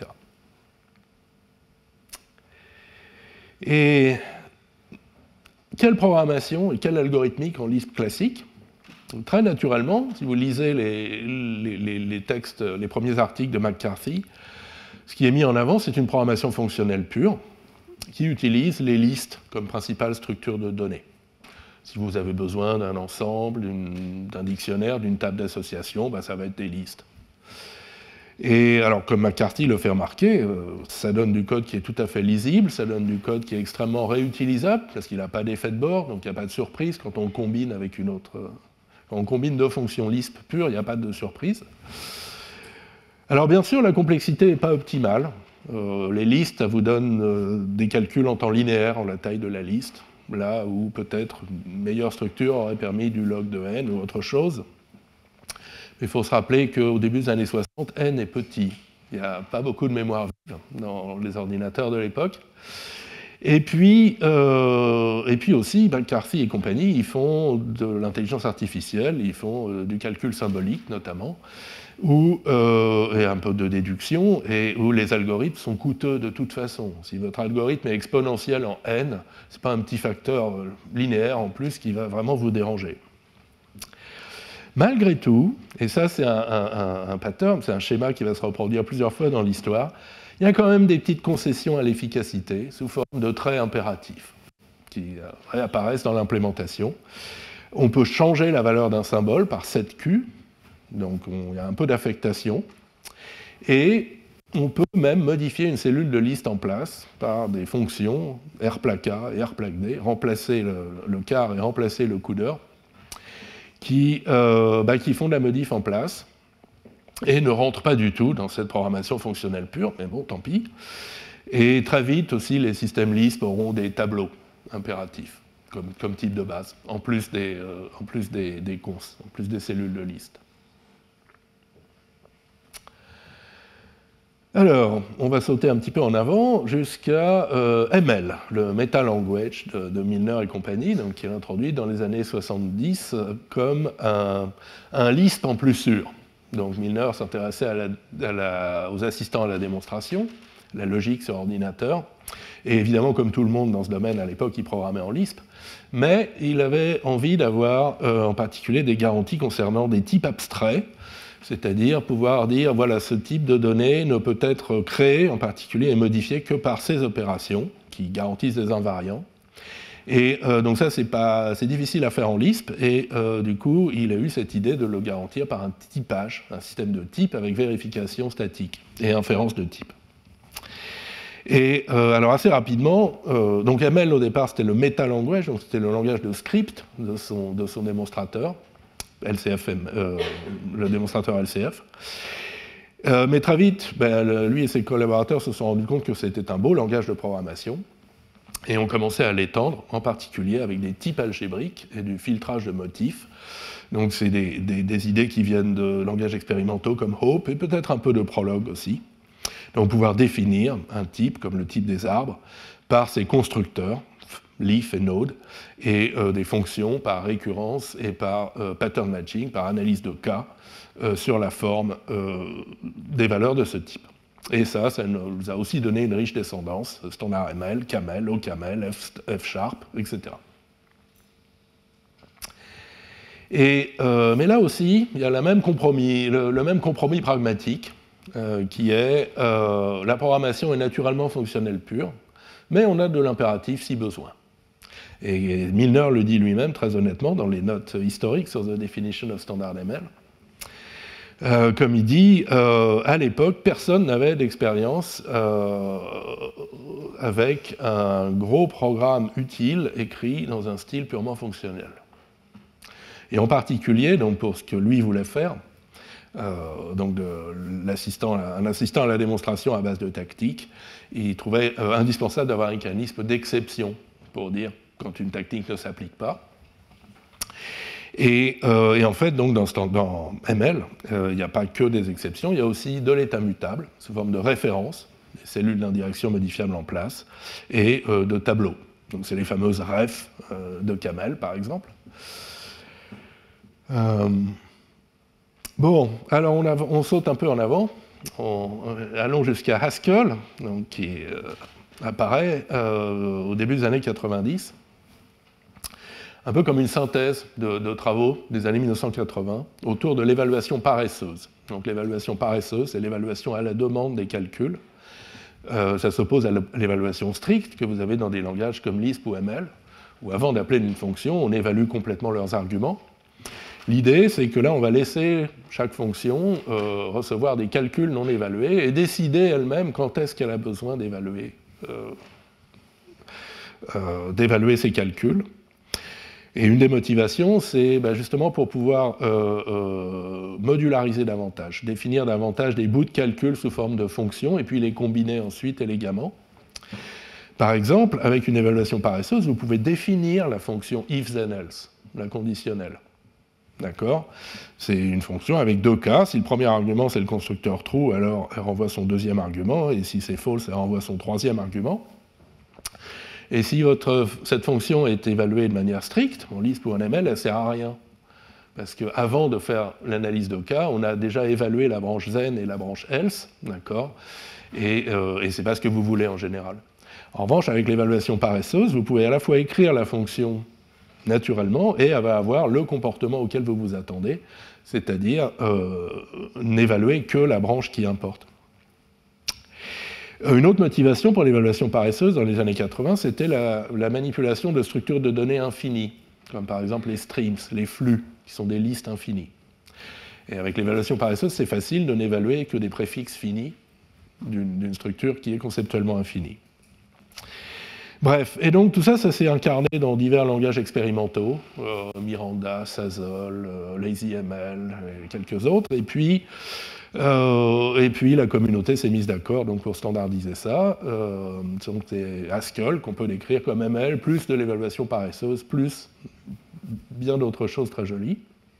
Et quelle programmation et quelle algorithmique en Lisp classique? Très naturellement, si vous lisez les textes, les premiers articles de McCarthy, ce qui est mis en avant, c'est une programmation fonctionnelle pure qui utilise les listes comme principale structure de données. Si vous avez besoin d'un ensemble, d'un dictionnaire, d'une table d'association, ça va être des listes. Et alors, comme McCarthy le fait remarquer, ça donne du code qui est tout à fait lisible, ça donne du code qui est extrêmement réutilisable, parce qu'il n'a pas d'effet de bord, donc il n'y a pas de surprise quand on combine avec une autre. Quand on combine deux fonctions Lisp pures, il n'y a pas de surprise. Alors, bien sûr, la complexité n'est pas optimale. Les listes, ça vous donne des calculs en temps linéaire, en la taille de la liste. Là où peut-être une meilleure structure aurait permis du log de n ou autre chose. Mais il faut se rappeler qu'au début des années 60, n est petit. Il n'y a pas beaucoup de mémoire vive dans les ordinateurs de l'époque. Et puis aussi, McCarthy et compagnie, ils font de l'intelligence artificielle, ils font du calcul symbolique notamment, et un peu de déduction, et où les algorithmes sont coûteux de toute façon. Si votre algorithme est exponentiel en n, ce n'est pas un petit facteur linéaire en plus qui va vraiment vous déranger. Malgré tout, et ça c'est un pattern, c'est un schéma qui va se reproduire plusieurs fois dans l'histoire, il y a quand même des petites concessions à l'efficacité sous forme de traits impératifs qui réapparaissent dans l'implémentation. On peut changer la valeur d'un symbole par 7Q, donc il y a un peu d'affectation, et on peut même modifier une cellule de liste en place par des fonctions rPlac-A et rPlac-D, remplacer le car et remplacer le coudeur, qui font de la modif en place. et ne rentre pas du tout dans cette programmation fonctionnelle pure, mais bon, tant pis. Et très vite aussi, les systèmes Lisp auront des tableaux impératifs comme type de base, en plus des cons, en plus des cellules de liste. Alors, on va sauter un petit peu en avant jusqu'à ML, le Meta Language de Milner et compagnie, donc, qui est introduit dans les années 70 comme un Lisp en plus sûr. Donc Milner s'intéressait aux assistants à la démonstration, la logique sur ordinateur, et évidemment, comme tout le monde dans ce domaine à l'époque, il programmait en Lisp, mais il avait envie d'avoir en particulier des garanties concernant des types abstraits, c'est-à-dire pouvoir dire, voilà, ce type de données ne peut être créé en particulier et modifié que par ces opérations qui garantissent des invariants. Et donc ça, c'est difficile à faire en Lisp, et du coup, il a eu cette idée de le garantir par un typage, un système de type avec vérification statique et inférence de type. Et alors assez rapidement, donc ML au départ c'était le meta-language, donc c'était le langage de script de son démonstrateur, LCFM, le démonstrateur LCF. Mais très vite, lui et ses collaborateurs se sont rendus compte que c'était un beau langage de programmation, et ont commencé à l'étendre, en particulier avec des types algébriques et du filtrage de motifs. Donc c'est des idées qui viennent de langages expérimentaux comme Hope, et peut-être un peu de Prolog aussi. Donc pouvoir définir un type, comme le type des arbres, par ses constructeurs, leaf et node, et des fonctions par récurrence et par pattern matching, par analyse de cas, sur la forme des valeurs de ce type. Et ça nous a aussi donné une riche descendance, standard ML, Camel, OCaml, F#, etc. Mais là aussi, il y a le même compromis pragmatique, qui est la programmation est naturellement fonctionnelle pure, mais on a de l'impératif si besoin. Et Milner le dit lui-même, très honnêtement, dans les notes historiques sur The Definition of Standard ML. Comme il dit, à l'époque, personne n'avait d'expérience avec un gros programme utile écrit dans un style purement fonctionnel. Et en particulier, donc pour ce que lui voulait faire, donc un assistant à la démonstration à base de tactique, il trouvait indispensable d'avoir un mécanisme d'exception pour dire quand une tactique ne s'applique pas. Et en fait, donc, dans ML, il n'y a pas que des exceptions, il y a aussi de l'état mutable, sous forme de référence, des cellules d'indirection modifiables en place, et de tableaux. Donc c'est les fameuses refs de Camel, par exemple. Bon, alors on saute un peu en avant, allons jusqu'à Haskell, donc, qui apparaît au début des années 90, un peu comme une synthèse de travaux des années 1980 autour de l'évaluation paresseuse. Donc l'évaluation paresseuse, c'est l'évaluation à la demande des calculs. Ça s'oppose à l'évaluation stricte que vous avez dans des langages comme Lisp ou ML, où avant d'appeler une fonction, on évalue complètement leurs arguments. L'idée, c'est que là, on va laisser chaque fonction recevoir des calculs non évalués et décider elle-même quand est-ce qu'elle a besoin d'évaluer ces calculs. Et une des motivations, c'est justement pour pouvoir modulariser davantage, définir davantage des bouts de calcul sous forme de fonctions et puis les combiner ensuite élégamment. Par exemple, avec une évaluation paresseuse, vous pouvez définir la fonction if then else, la conditionnelle. D'accord ? C'est une fonction avec deux cas. Si le premier argument c'est le constructeur true, alors elle renvoie son deuxième argument, et si c'est false, elle renvoie son troisième argument. Et si cette fonction est évaluée de manière stricte, en Lisp ou en ML, elle ne sert à rien. Parce qu'avant de faire l'analyse de cas, on a déjà évalué la branche then et la branche else, d'accord ? Et ce n'est pas ce que vous voulez en général. En revanche, avec l'évaluation paresseuse, vous pouvez à la fois écrire la fonction naturellement et elle va avoir le comportement auquel vous vous attendez, c'est-à-dire n'évaluer que la branche qui importe. Une autre motivation pour l'évaluation paresseuse dans les années 80, c'était la manipulation de structures de données infinies, comme par exemple les streams, les flux, qui sont des listes infinies. Et avec l'évaluation paresseuse, c'est facile de n'évaluer que des préfixes finis d'une structure qui est conceptuellement infinie. Bref, et donc tout ça, ça s'est incarné dans divers langages expérimentaux, Miranda, Sazol, LazyML et quelques autres, et puis Et puis la communauté s'est mise d'accord donc, pour standardiser ça. Donc c'est Haskell qu'on peut décrire comme ML, plus de l'évaluation paresseuse, plus bien d'autres choses très jolies.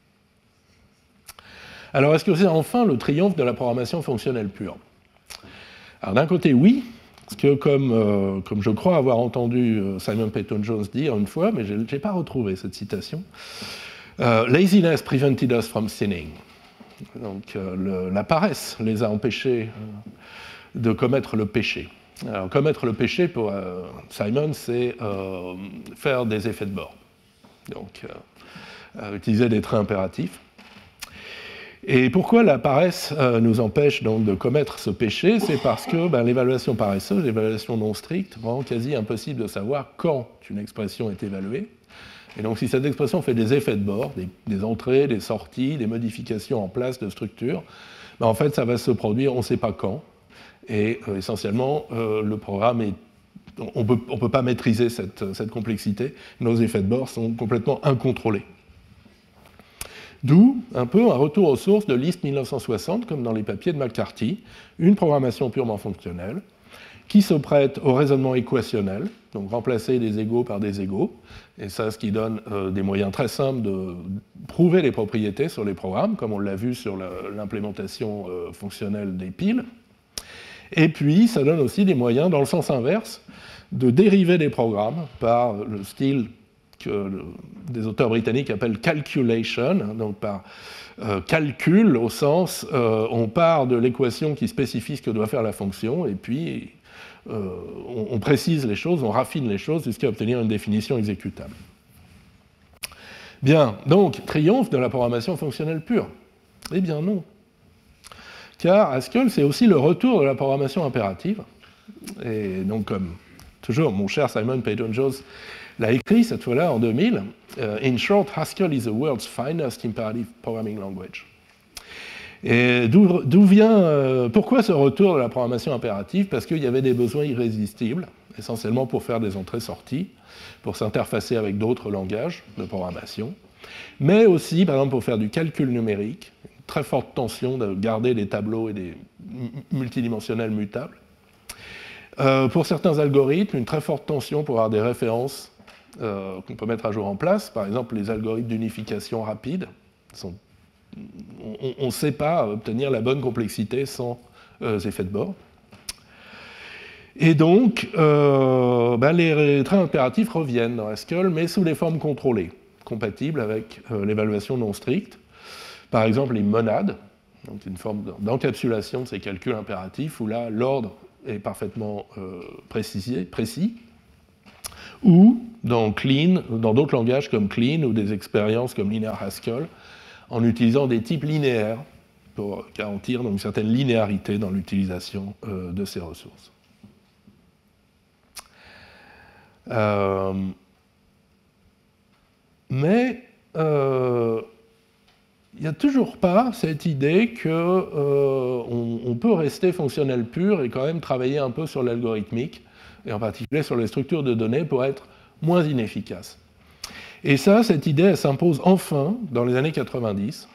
Alors est-ce que c'est enfin le triomphe de la programmation fonctionnelle pure? Alors d'un côté, oui, parce que comme je crois avoir entendu Simon Peyton-Jones dire une fois, mais je n'ai pas retrouvé cette citation, laziness prevented us from sinning. Donc la paresse les a empêchés de commettre le péché. Alors commettre le péché pour Simon, c'est faire des effets de bord. Donc utiliser des traits impératifs. Et pourquoi la paresse nous empêche donc de commettre ce péché? C'est parce que l'évaluation paresseuse, l'évaluation non stricte, rend quasi impossible de savoir quand une expression est évaluée. Et donc si cette expression fait des effets de bord, des entrées, des sorties, des modifications en place de structure, en fait ça va se produire on ne sait pas quand. Et essentiellement, le programme est... On ne peut pas maîtriser cette complexité. Nos effets de bord sont complètement incontrôlés. D'où un peu un retour aux sources de Lisp 1960, comme dans les papiers de McCarthy, une programmation purement fonctionnelle, qui se prête au raisonnement équationnel, donc remplacer des égaux par des égaux, et ça, ce qui donne des moyens très simples de prouver les propriétés sur les programmes, comme on l'a vu sur l'implémentation fonctionnelle des piles. Et puis, ça donne aussi des moyens, dans le sens inverse, de dériver des programmes par le style que des auteurs britanniques appellent calculation, donc par calcul, au sens on part de l'équation qui spécifie ce que doit faire la fonction, et puis on précise les choses, on raffine les choses jusqu'à obtenir une définition exécutable. Bien, donc, triomphe de la programmation fonctionnelle pure? Eh bien non. Car Haskell, c'est aussi le retour de la programmation impérative. Et donc, comme toujours, mon cher Simon Peyton-Jones l'a écrit cette fois-là en 2000, In short, Haskell is the world's finest imperative programming language. Et d'où vient, pourquoi ce retour de la programmation impérative? Parce qu'il y avait des besoins irrésistibles, essentiellement pour faire des entrées-sorties, pour s'interfacer avec d'autres langages de programmation, mais aussi, par exemple, pour faire du calcul numérique, une très forte tension de garder des tableaux et des multidimensionnels mutables. Pour certains algorithmes, une très forte tension pour avoir des références qu'on peut mettre à jour en place. Par exemple, les algorithmes d'unification rapide. On ne sait pas obtenir la bonne complexité sans effets de bord. Et donc, les traits impératifs reviennent dans Haskell, mais sous des formes contrôlées, compatibles avec l'évaluation non stricte. Par exemple, les monades, donc une forme d'encapsulation de ces calculs impératifs, où là, l'ordre est parfaitement précis, ou dans Clean, dans d'autres langages comme Clean, ou des expériences comme Linear Haskell, en utilisant des types linéaires pour garantir donc, une certaine linéarité dans l'utilisation de ces ressources. Mais il n'y a toujours pas cette idée qu'on peut rester fonctionnel pur et quand même travailler un peu sur l'algorithmique, et en particulier sur les structures de données pour être moins inefficace. Et ça, cette idée, elle s'impose enfin dans les années 90,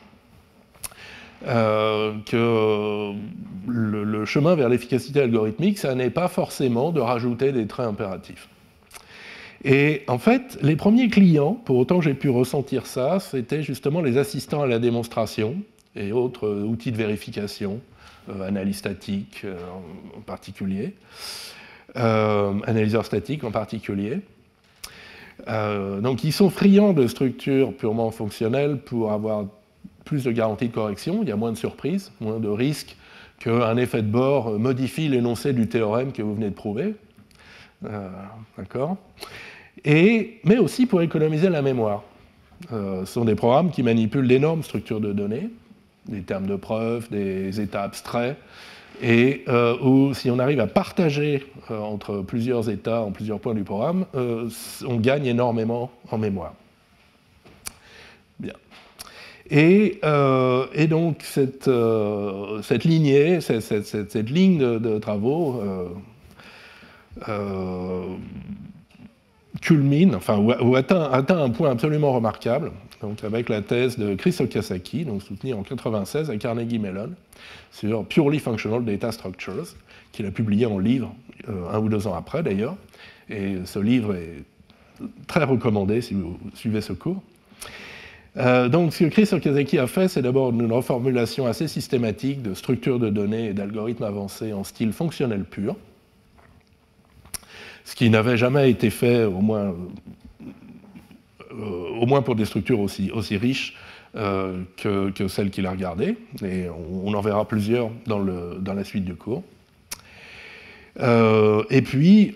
que le chemin vers l'efficacité algorithmique, ça n'est pas forcément de rajouter des traits impératifs. Et en fait, les premiers clients, pour autant que j'ai pu ressentir ça, c'était justement les assistants à la démonstration et autres outils de vérification, analyse statique en particulier, analyseurs statiques en particulier. Donc ils sont friands de structures purement fonctionnelles pour avoir plus de garanties de correction, il y a moins de surprises, moins de risques qu'un effet de bord modifie l'énoncé du théorème que vous venez de prouver. D'accord ? Mais aussi pour économiser la mémoire. Ce sont des programmes qui manipulent d'énormes structures de données, des termes de preuve, des états abstraits, et où si on arrive à partager entre plusieurs états en plusieurs points du programme, on gagne énormément en mémoire. Bien. Et donc cette lignée, cette ligne de travaux culmine, enfin, ou atteint un point absolument remarquable, donc avec la thèse de Chris Okazaki, donc soutenue en 1996 à Carnegie Mellon, sur Purely Functional Data Structures, qu'il a publié en livre 1 ou 2 ans après d'ailleurs. Et ce livre est très recommandé si vous suivez ce cours. Donc ce que Chris Okazaki a fait, c'est d'abord une reformulation assez systématique de structures de données et d'algorithmes avancés en style fonctionnel pur, ce qui n'avait jamais été fait, au moins pour des structures aussi riches que celles qu'il a regardées. Et on en verra plusieurs dans la suite du cours. Et puis,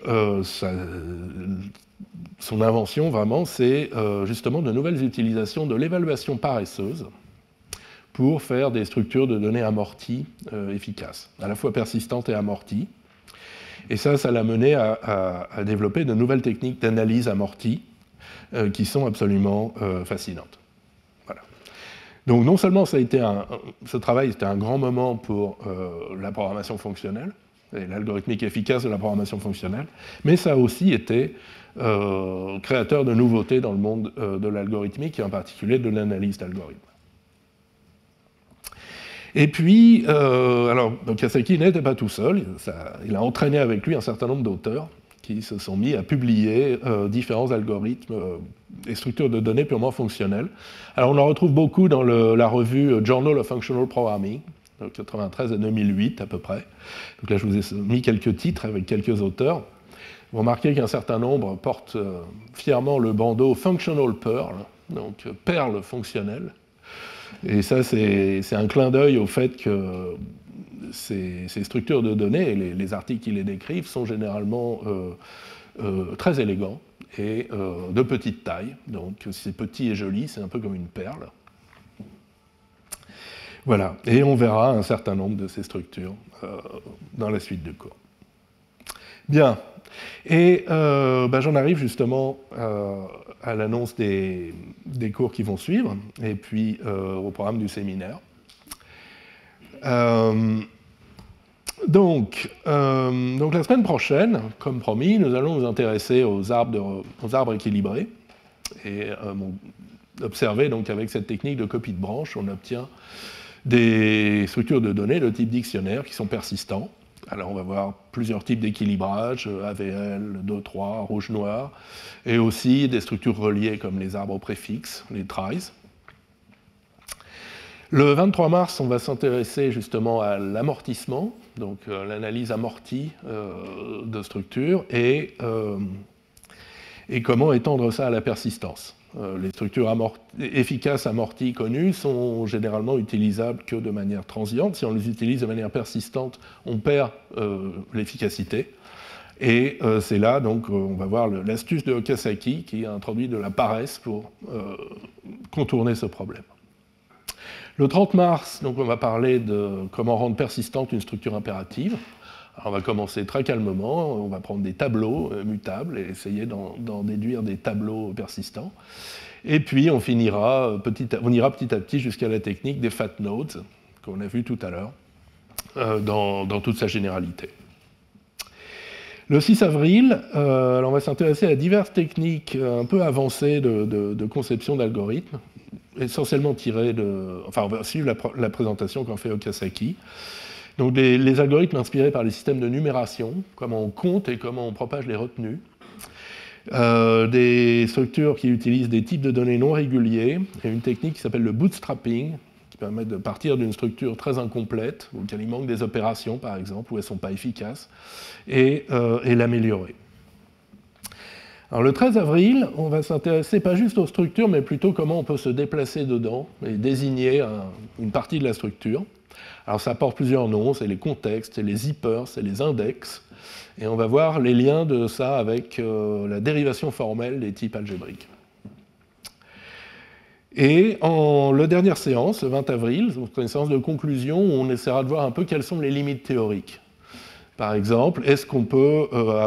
son invention, vraiment, c'est justement de nouvelles utilisations de l'évaluation paresseuse pour faire des structures de données amorties efficaces, à la fois persistantes et amorties. Et ça l'a mené à développer de nouvelles techniques d'analyse amortie qui sont absolument fascinantes. Voilà. Donc non seulement ce travail était un grand moment pour la programmation fonctionnelle, et l'algorithmique efficace de la programmation fonctionnelle, mais ça a aussi été créateur de nouveautés dans le monde de l'algorithmique, et en particulier de l'analyse d'algorithmes. Et puis, alors, Okazaki n'était pas tout seul, il a entraîné avec lui un certain nombre d'auteurs qui se sont mis à publier différents algorithmes et structures de données purement fonctionnelles. Alors on en retrouve beaucoup dans la revue Journal of Functional Programming, de 1993 à 2008 à peu près. Donc là je vous ai mis quelques titres avec quelques auteurs. Vous remarquez qu'un certain nombre portent fièrement le bandeau Functional Perl, donc perle fonctionnelle. Et ça c'est un clin d'œil au fait que ces structures de données, et les articles qui les décrivent, sont généralement très élégants et de petite taille. Donc c'est petit et joli, c'est un peu comme une perle. Voilà, et on verra un certain nombre de ces structures dans la suite du cours. Bien, et j'en arrive justement à l'annonce des cours qui vont suivre, et puis au programme du séminaire. Donc la semaine prochaine, comme promis, nous allons nous intéresser aux arbres équilibrés et observer donc avec cette technique de copie de branche, on obtient des structures de données de type dictionnaire qui sont persistants. Alors on va voir plusieurs types d'équilibrage, AVL, 2, 3, rouge-noir, et aussi des structures reliées comme les arbres au préfixe, les tries. Le 23 mars, on va s'intéresser justement à l'amortissement, donc l'analyse amortie de structures, et comment étendre ça à la persistance. Les structures efficaces amorties connues sont généralement utilisables que de manière transiente. Si on les utilise de manière persistante, on perd l'efficacité. Et c'est là, donc, on va voir l'astuce de Okazaki qui a introduit de la paresse pour contourner ce problème. Le 30 mars, donc, on va parler de comment rendre persistante une structure impérative. Alors, on va commencer très calmement, on va prendre des tableaux mutables et essayer d'en déduire des tableaux persistants. Et puis on ira petit à petit jusqu'à la technique des fat nodes, qu'on a vu tout à l'heure, dans toute sa généralité. Le 6 avril, on va s'intéresser à diverses techniques un peu avancées de conception d'algorithmes, essentiellement tirées on va suivre la présentation qu'en fait Okazaki. Donc les algorithmes inspirés par les systèmes de numération, comment on compte et comment on propage les retenues. Des structures qui utilisent des types de données non réguliers, et une technique qui s'appelle le bootstrapping, qui permet de partir d'une structure très incomplète, auquel il manque des opérations par exemple, où elles ne sont pas efficaces, et l'améliorer. Alors le 13 avril, on va s'intéresser pas juste aux structures, mais plutôt comment on peut se déplacer dedans et désigner une partie de la structure. Alors ça porte plusieurs noms, c'est les contextes, c'est les zippers, c'est les index, et on va voir les liens de ça avec la dérivation formelle des types algébriques. Et la dernière séance, le 20 avril, une séance de conclusion où on essaiera de voir un peu quelles sont les limites théoriques. Par exemple, est-ce qu'on peut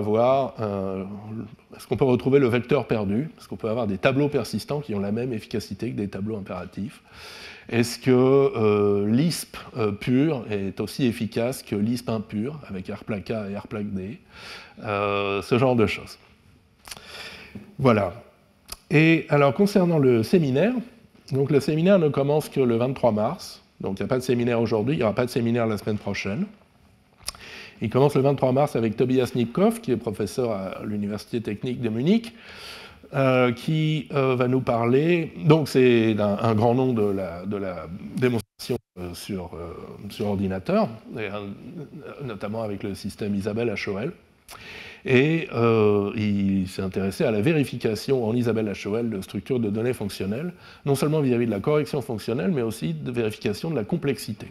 retrouver le vecteur perdu? Est-ce qu'on peut avoir des tableaux persistants qui ont la même efficacité que des tableaux impératifs? Est-ce que Lisp pur est aussi efficace que Lisp impur, avec rPlac A et rPlac D? Ce genre de choses. Voilà. Et alors, concernant le séminaire, donc le séminaire ne commence que le 23 mars. Donc, il n'y a pas de séminaire aujourd'hui, il n'y aura pas de séminaire la semaine prochaine. Il commence le 23 mars avec Tobias Nipkow, qui est professeur à l'Université technique de Munich, qui va nous parler. Donc, c'est un grand nom de la démonstration sur ordinateur, et, notamment avec le système Isabelle HOL. Et il s'est intéressé à la vérification en Isabelle HOL de structures de données fonctionnelles, non seulement vis-à-vis de la correction fonctionnelle, mais aussi de vérification de la complexité.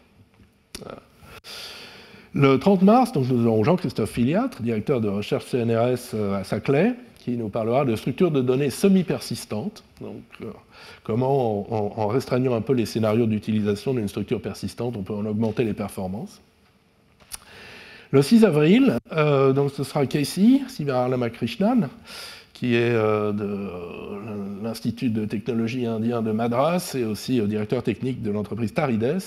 Le 30 mars, donc, nous aurons Jean-Christophe Filiatre, directeur de recherche CNRS à Saclay, qui nous parlera de structures de données semi-persistantes. Donc, comment, en restreignant un peu les scénarios d'utilisation d'une structure persistante, on peut en augmenter les performances. Le 6 avril, donc ce sera Casey Sivaramakrishnan, qui est de l'Institut de technologie indien de Madras et aussi directeur technique de l'entreprise Tarides,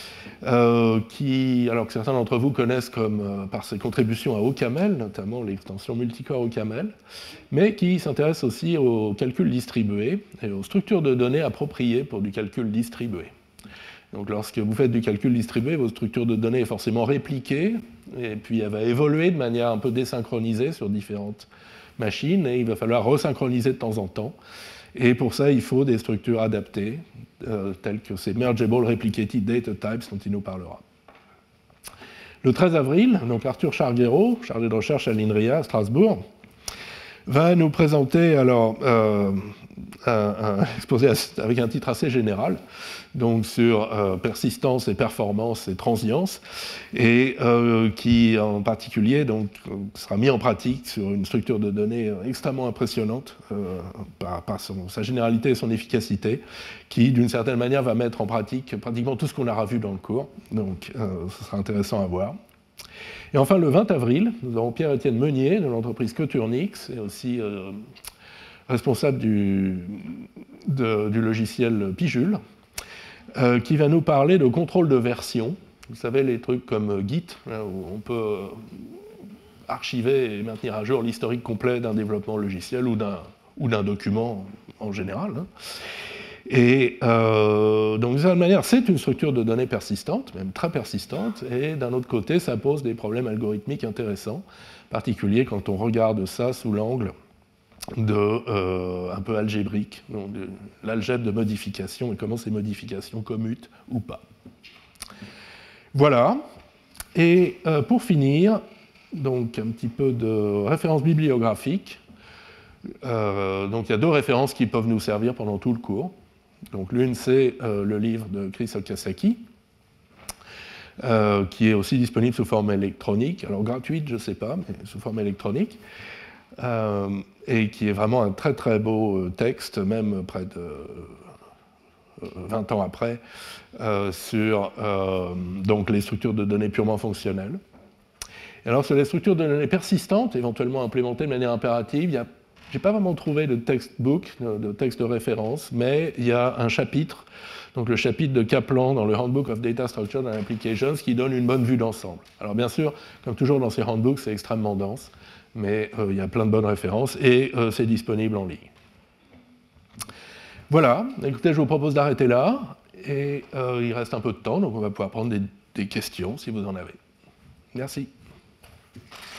qui, alors que certains d'entre vous connaissent par ses contributions à OCaml, notamment l'extension multicore OCaml, mais qui s'intéresse aussi au calcul distribué et aux structures de données appropriées pour du calcul distribué. Donc lorsque vous faites du calcul distribué, votre structure de données est forcément répliquée, et puis elle va évoluer de manière un peu désynchronisée sur différentes machines, et il va falloir resynchroniser de temps en temps. Et pour ça, il faut des structures adaptées, telles que ces Mergeable Replicated Data Types dont il nous parlera. Le 13 avril, donc Arthur Charguero, chargé de recherche à l'INRIA à Strasbourg, va nous présenter alors un exposé avec un titre assez général, donc sur persistance et performance et transience, et qui en particulier donc, sera mis en pratique sur une structure de données extrêmement impressionnante par sa généralité et son efficacité, qui d'une certaine manière va mettre en pratique pratiquement tout ce qu'on aura vu dans le cours, donc ce sera intéressant à voir. Et enfin, le 20 avril, nous aurons Pierre-Étienne Meunier de l'entreprise Coturnix, et aussi responsable du logiciel Pijule, qui va nous parler de contrôle de version. Vous savez, les trucs comme Git, où on peut archiver et maintenir à jour l'historique complet d'un développement logiciel ou d'un document en général. Et donc, de cette manière, c'est une structure de données persistante, même très persistante, et d'un autre côté, ça pose des problèmes algorithmiques intéressants, en particulier quand on regarde ça sous l'angle un peu algébrique, de l'algèbre de modification et comment ces modifications commutent ou pas. Voilà. Et pour finir, donc un petit peu de références bibliographiques. Donc il y a deux références qui peuvent nous servir pendant tout le cours. Donc l'une, c'est le livre de Chris Okazaki, qui est aussi disponible sous forme électronique, alors gratuite, je ne sais pas, mais sous forme électronique, et qui est vraiment un très très beau texte, même près de 20 ans après, sur donc les structures de données purement fonctionnelles. Et alors sur les structures de données persistantes, éventuellement implémentées de manière impérative, je n'ai pas vraiment trouvé de textbook, de texte de référence, mais il y a un chapitre, donc le chapitre de Kaplan dans le Handbook of Data Structures and Applications, qui donne une bonne vue d'ensemble. Alors bien sûr, comme toujours dans ces handbooks, c'est extrêmement dense, mais il y a plein de bonnes références et c'est disponible en ligne. Voilà, écoutez, je vous propose d'arrêter là, et il reste un peu de temps, donc on va pouvoir prendre des questions si vous en avez. Merci.